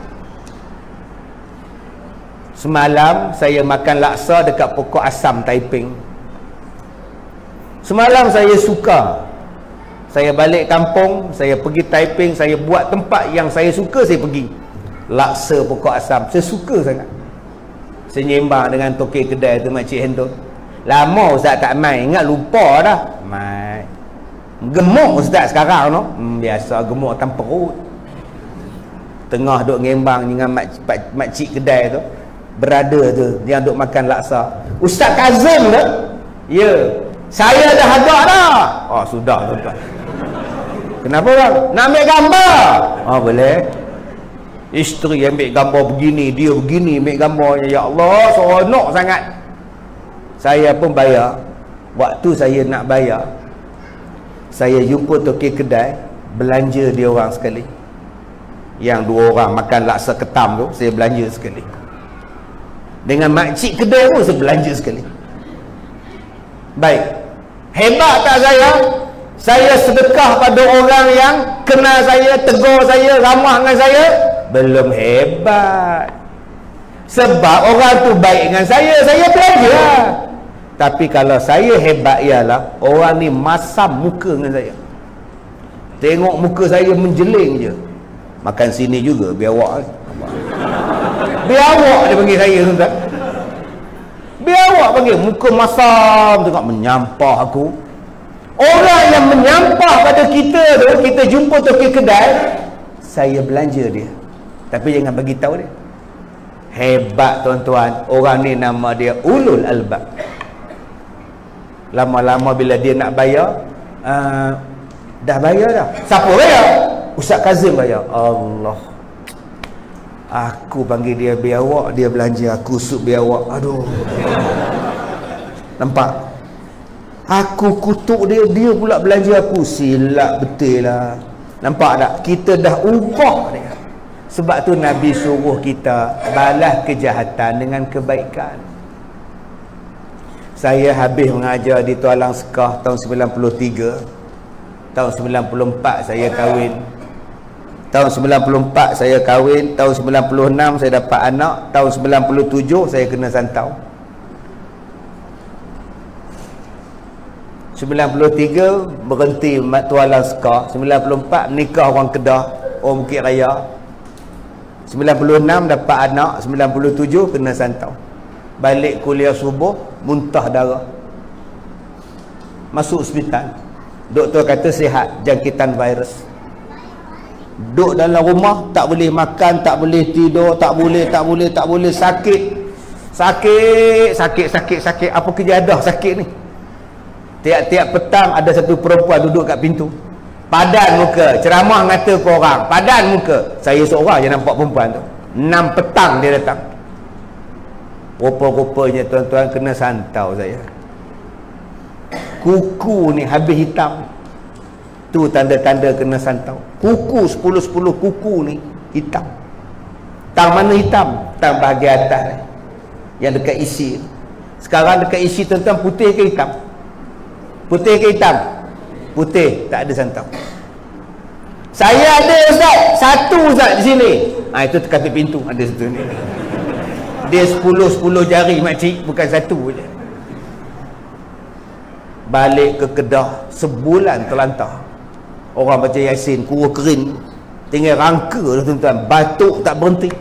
Semalam saya makan laksa dekat pokok asam Taiping. Semalam saya suka. Saya balik kampung, saya pergi Taiping, saya buat tempat yang saya suka, saya pergi. Laksa pokok asam, saya suka sangat. Saya nyembang dengan tokek kedai tu, Makcik Hento. Lama Ustaz tak main, ingat lupa dah. Main. Gemuk Ustaz sekarang no. Hmm, biasa gemuk tanpa perut. Tengah duk ngembang dengan mak, mak, makcik kedai tu, berada tu yang duk makan laksa. Ustaz Kazim ke? Ya. Saya dah agak dah. Oh sudah tuan-tuan. Kenapa bang? Nak ambil gambar? Oh boleh. Isteri ambil gambar begini, dia begini ambil gambarnya. Ya Allah, seronok sangat. Saya pun bayar. Waktu saya nak bayar, saya jumpa toki kedai, belanja dia orang sekali. Yang dua orang makan laksa ketam tu, saya belanja sekali. Dengan makcik kedai pun saya belanja sekali. Baik. Hebat tak saya? Saya sedekah pada orang yang kenal saya, tegur saya, ramah dengan saya? Belum hebat. Sebab orang tu baik dengan saya, saya belanja. Tapi kalau saya hebat ialah orang ni masam muka dengan saya. Tengok muka saya menjeling je. Makan sini juga biar awak. Biar awak dia panggil saya tuan-tuan. Biar awak panggil muka masam tengok menyampah aku. Orang yang menyampah pada kita tu, kita jumpa toki kedai, saya belanja dia. Tapi jangan bagi tahu dia. Hebat tuan-tuan, orang ni nama dia ulul albab. Lama-lama bila dia nak bayar, uh, dah bayar dah. Siapa bayar? Ustaz Kazim bayar. Allah. Aku panggil dia biar awak, dia belanja aku sup biar awak. Aduh. Nampak? Aku kutuk dia, dia pula belanja aku. Silap betul lah. Nampak tak? Kita dah ubah dia. Sebab tu Nabi suruh kita balas kejahatan dengan kebaikan. Saya habis mengajar di Tualang Sekah tahun sembilan puluh tiga. Tahun sembilan puluh empat saya kahwin. Tahun sembilan puluh empat saya kahwin. Tahun sembilan puluh enam saya dapat anak. Tahun sembilan puluh tujuh saya kena santau. sembilan puluh tiga berhenti Tualang Sekah. sembilan puluh empat menikah orang Kedah, orang Bukit Raya. sembilan puluh enam dapat anak. sembilan puluh tujuh kena santau. Balik kuliah subuh, muntah darah. Masuk hospital. Doktor kata sihat, jangkitan virus. Duduk dalam rumah, tak boleh makan, tak boleh tidur, tak boleh, tak boleh, tak boleh, sakit. Sakit, sakit, sakit, sakit. Apa kejadah sakit ni? Tiap-tiap petang ada satu perempuan duduk kat pintu. Padan muka, ceramah ngata ke orang. Padan muka. Saya seorang je nampak perempuan tu. enam petang dia datang. Rupa-rupanya tuan-tuan kena santau saya. Kuku ni habis hitam. Tu tanda-tanda kena santau. Kuku sepuluh sepuluh kuku ni hitam. Tang mana hitam? Tang bahagian atas ni, yang dekat isi. Sekarang dekat isi tuan-tuan putih ke hitam? Putih ke hitam? Putih, tak ada santau. Saya ada Ustaz, satu Ustaz di sini. Ah ha, itu dekat pintu ada satu ni. Dia sepuluh sepuluh jari makcik, bukan satu je. Balik ke Kedah sebulan terlantar. Orang baca Yasin, kurus kering, tinggal rangka dah tuan-tuan, batuk tak berhenti.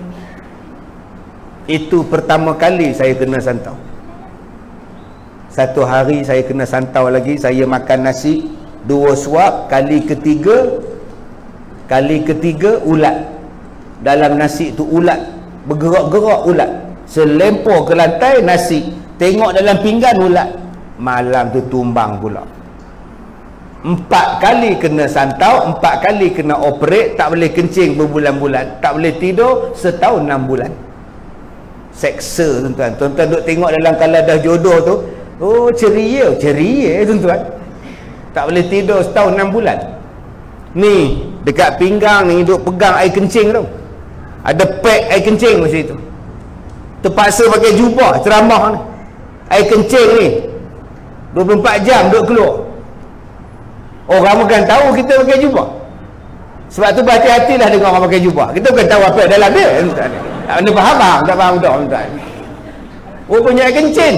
Itu pertama kali saya kena santau. Satu hari saya kena santau lagi. Saya makan nasi, dua suap, kali ketiga kali ketiga ulat. Dalam nasi tu ulat, bergerak-gerak ulat, selempur ke lantai nasi, tengok dalam pinggan ulat. Malam tu tumbang pula. Empat kali kena santau, empat kali kena operate, tak boleh kencing berbulan-bulan, tak boleh tidur setahun enam bulan. Seksa tuan-tuan. Tuan-tuan duk tengok dalam kalau dah jodoh tu, oh ceria, ceria tuan-tuan. Tak boleh tidur setahun enam bulan. Ni dekat pinggang ni duk pegang air kencing tu. Ada pack air kencing masa tu. Terpaksa pakai jubah ceramah ni. Air kencing ni dua puluh empat jam duk keluar. Orang bukan tahu kita pakai jubah. Sebab tu berhati-hatilah dengan orang pakai jubah. Kita bukan tahu apa dalam dia. Anda faham tak? Tak faham tak? Tak. Oh, punya kencing.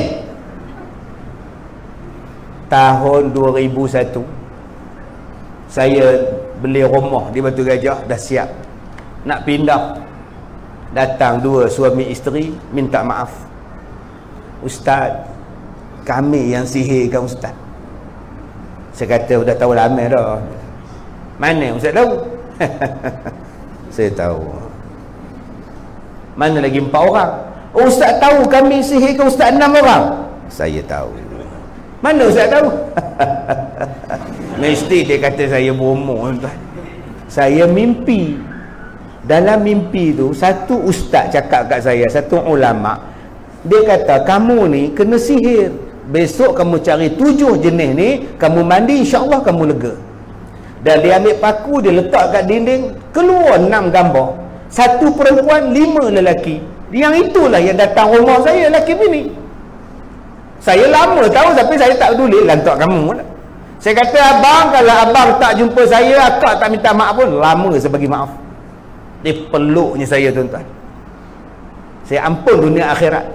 Tahun dua ribu satu saya beli rumah di Batu Gajah, dah siap nak pindah. Datang dua suami isteri minta maaf. Ustaz, kami yang sihirkan Ustaz. Saya kata dah tahu lama dah. Mana Ustaz tahu? Saya tahu. Mana lagi empat orang? Oh, Ustaz tahu kami sihirkan Ustaz enam orang. Saya tahu. Mana Ustaz tahu? Mesti dia kata saya bomoh tuan. Saya mimpi. Dalam mimpi tu satu ustaz cakap kat saya, satu ulama. Dia kata kamu ni kena sihir. Besok kamu cari tujuh jenis ni, kamu mandi, insya-Allah kamu lega. Dan dia ambil paku, dia letak kat dinding, keluar enam gambar. Satu perempuan, lima lelaki. Yang itulah yang datang rumah saya, lelaki bini. Saya lama tahu tapi saya tak peduli, lantak kamu. Saya kata, abang, kalau abang tak jumpa saya, akak tak minta maaf pun, lama saya bagi maaf. Dia peluknya saya tuan-tuan. Saya ampun dunia akhirat.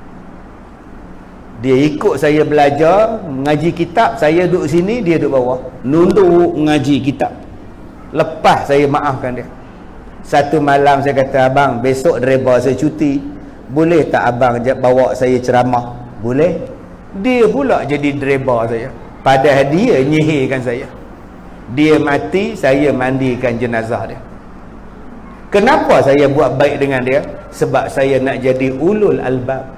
Dia ikut saya belajar mengaji kitab, saya duduk sini, dia duduk bawah, nunduk mengaji kitab. Lepas saya maafkan dia. Satu malam saya kata, abang, besok driver saya cuti, boleh tak abang bawa saya ceramah? Boleh. Dia pula jadi driver saya, padahal dia nyihirkan saya. Dia mati, saya mandikan jenazah dia. Kenapa saya buat baik dengan dia? Sebab saya nak jadi ulul albab.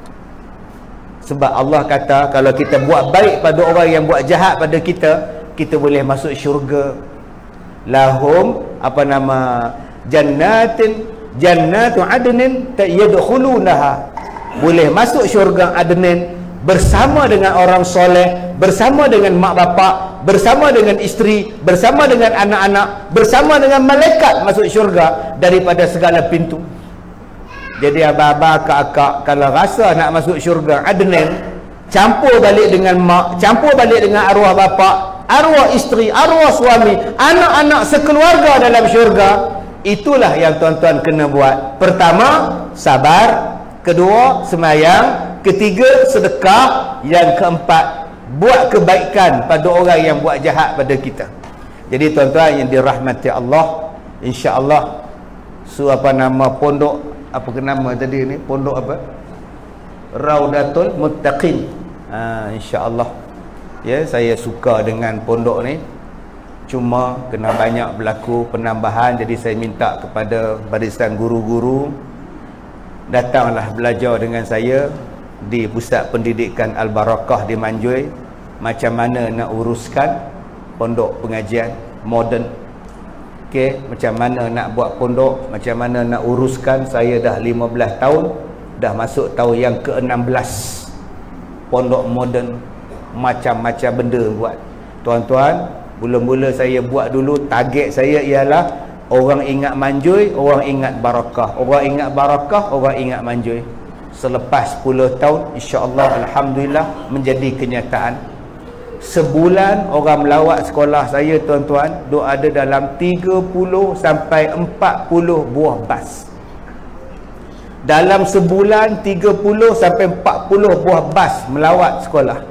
Sebab Allah kata kalau kita buat baik pada orang yang buat jahat pada kita, kita boleh masuk syurga. Lahum apa nama jannatin jannatu adnin yadkhulunaha. Boleh masuk syurga Adnin bersama dengan orang soleh, bersama dengan mak bapak, bersama dengan isteri, bersama dengan anak-anak, bersama dengan malaikat masuk syurga daripada segala pintu. Jadi abang-abang, akak-akak, kalau rasa nak masuk syurga Adnan, campur balik dengan mak, campur balik dengan arwah bapa, arwah isteri, arwah suami, anak-anak sekeluarga dalam syurga. Itulah yang tuan-tuan kena buat. Pertama, sabar. Kedua, semayang. Ketiga, sedekah. Yang keempat, buat kebaikan pada orang yang buat jahat pada kita. Jadi tuan-tuan yang dirahmati Allah, insya-Allah su apa nama pondok, apa ke nama tadi ni, pondok apa, Raudatul Muttaqin, ha, insya-Allah ya, saya suka dengan pondok ni. Cuma kena banyak berlaku penambahan, jadi saya minta kepada barisan guru-guru datanglah belajar dengan saya di Pusat Pendidikan Al-Barakah di Manjui, macam mana nak uruskan pondok pengajian moden. Okey, macam mana nak buat pondok, macam mana nak uruskan. Saya dah lima belas tahun, dah masuk tahun yang ke enam belas. Pondok moden, macam-macam benda buat. Tuan-tuan, mula-mula saya buat dulu, target saya ialah orang ingat Manjui, orang ingat barakah. Orang ingat barakah, orang ingat Manjui. Selepas sepuluh tahun, insya-Allah, alhamdulillah, menjadi kenyataan. Sebulan orang melawat sekolah saya tuan-tuan, duk ada dalam tiga puluh sampai empat puluh buah bas. Dalam sebulan tiga puluh sampai empat puluh buah bas melawat sekolah.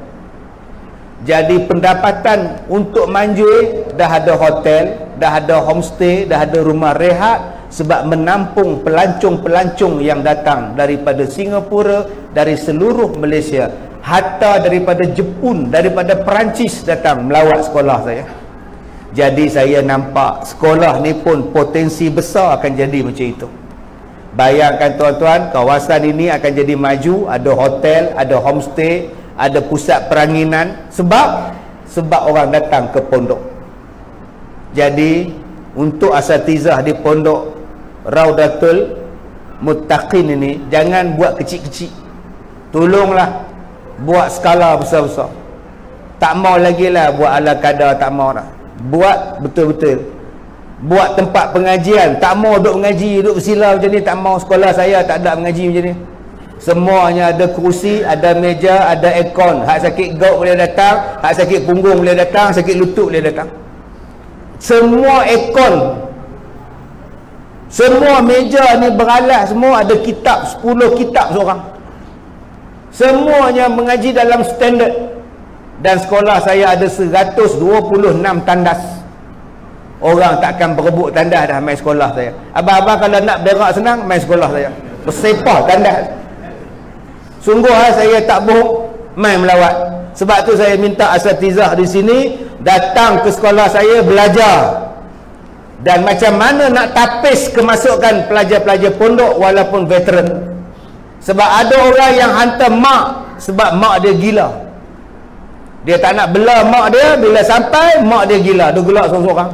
Jadi pendapatan untuk Manjui, dah ada hotel, dah ada homestay, dah ada rumah rehat, sebab menampung pelancong-pelancong yang datang daripada Singapura, dari seluruh Malaysia. hatta daripada Jepun, daripada Perancis datang melawat sekolah saya. Jadi saya nampak sekolah ni pun potensi besar akan jadi macam itu. Bayangkan tuan-tuan, kawasan ini akan jadi maju, ada hotel, ada homestay, ada pusat peranginan. Sebab sebab orang datang ke pondok. Jadi untuk asatizah di pondok Raudatul Muttaqin ini, jangan buat kecil-kecil, tolonglah buat skala besar-besar. Tak mau lagi lah buat ala kadar, tak mau dah. Buat betul-betul. Buat tempat pengajian, tak mau duduk mengaji, duduk bersila macam ni, tak mau. Sekolah saya tak ada mengaji macam ni. Semuanya ada kerusi, ada meja, ada aircon. Hak sakit gout boleh datang, hak sakit punggung boleh datang, sakit lutut boleh datang. Semua aircon, semua meja ni beralas, semua ada kitab, sepuluh kitab seorang. Semuanya mengaji dalam standard. Dan sekolah saya ada seratus dua puluh enam tandas. Orang takkan berebut tandas dah main sekolah saya. Abang-abang kalau nak berak senang, main sekolah saya. Bersepah tandas. Sungguh saya tak bohong, main melawat. Sebab tu saya minta asatizah di sini datang ke sekolah saya belajar. Dan macam mana nak tapis kemasukan pelajar-pelajar pondok walaupun veteran. Sebab ada orang yang hantar mak sebab mak dia gila. Dia tak nak bela mak dia, bila sampai mak dia gila, dia gelak seorang-seorang.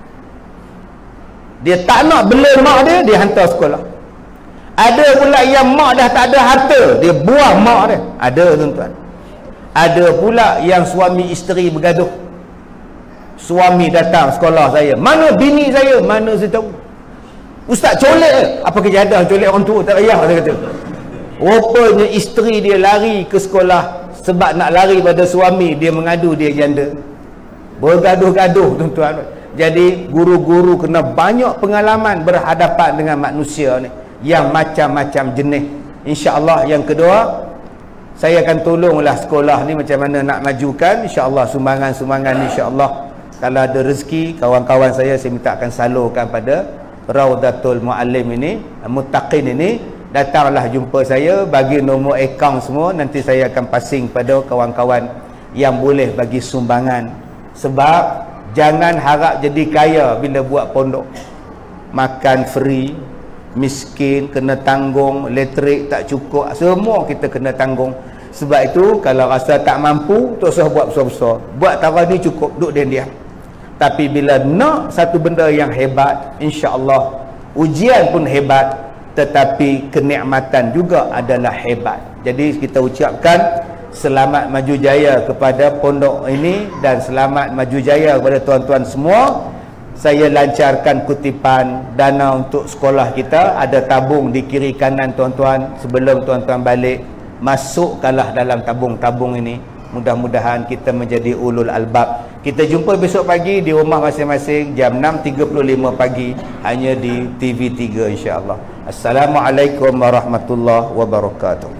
Dia tak nak bela mak dia, dia hantar sekolah. Ada pula yang mak dah tak ada harta, dia buah mak dia. Ada tuan-tuan. Ada pula yang suami isteri bergaduh. Suami datang sekolah saya, mana bini saya, mana saya tahu. Ustaz colek, apa kejadian colek orang tua, tak payah, saya kata. Rupanya isteri dia lari ke sekolah sebab nak lari pada suami, dia mengadu dia janda. Bergaduh-gaduh tuan-tuan. Jadi guru-guru kena banyak pengalaman berhadapan dengan manusia ni yang macam-macam jenis. InsyaAllah yang kedua, saya akan tolonglah sekolah ni macam mana nak majukan. InsyaAllah sumbangan-sumbangan insyaAllah kalau ada rezeki, kawan-kawan saya saya minta akan salurkan pada Raudatul Muallim ini, Muttaqin ini. Datanglah jumpa saya, bagi nombor akaun semua, nanti saya akan passing pada kawan-kawan yang boleh bagi sumbangan. Sebab jangan harap jadi kaya bila buat pondok. Makan free, miskin kena tanggung, elektrik tak cukup, semua kita kena tanggung. Sebab itu kalau rasa tak mampu, tak usah buat besar-besar. Buat tara ni cukup, duduk diam-diam. Tapi bila nak satu benda yang hebat, insya-Allah ujian pun hebat, tetapi kenikmatan juga adalah hebat. Jadi kita ucapkan selamat maju jaya kepada pondok ini dan selamat maju jaya kepada tuan-tuan semua. Saya lancarkan kutipan dana untuk sekolah kita, ada tabung di kiri kanan tuan-tuan. Sebelum tuan-tuan balik, masukkanlah dalam tabung-tabung ini. Mudah-mudahan kita menjadi ulul albab. Kita jumpa besok pagi di rumah masing-masing jam enam tiga puluh lima pagi, hanya di T V tiga insya-Allah. Assalamualaikum warahmatullahi wabarakatuh.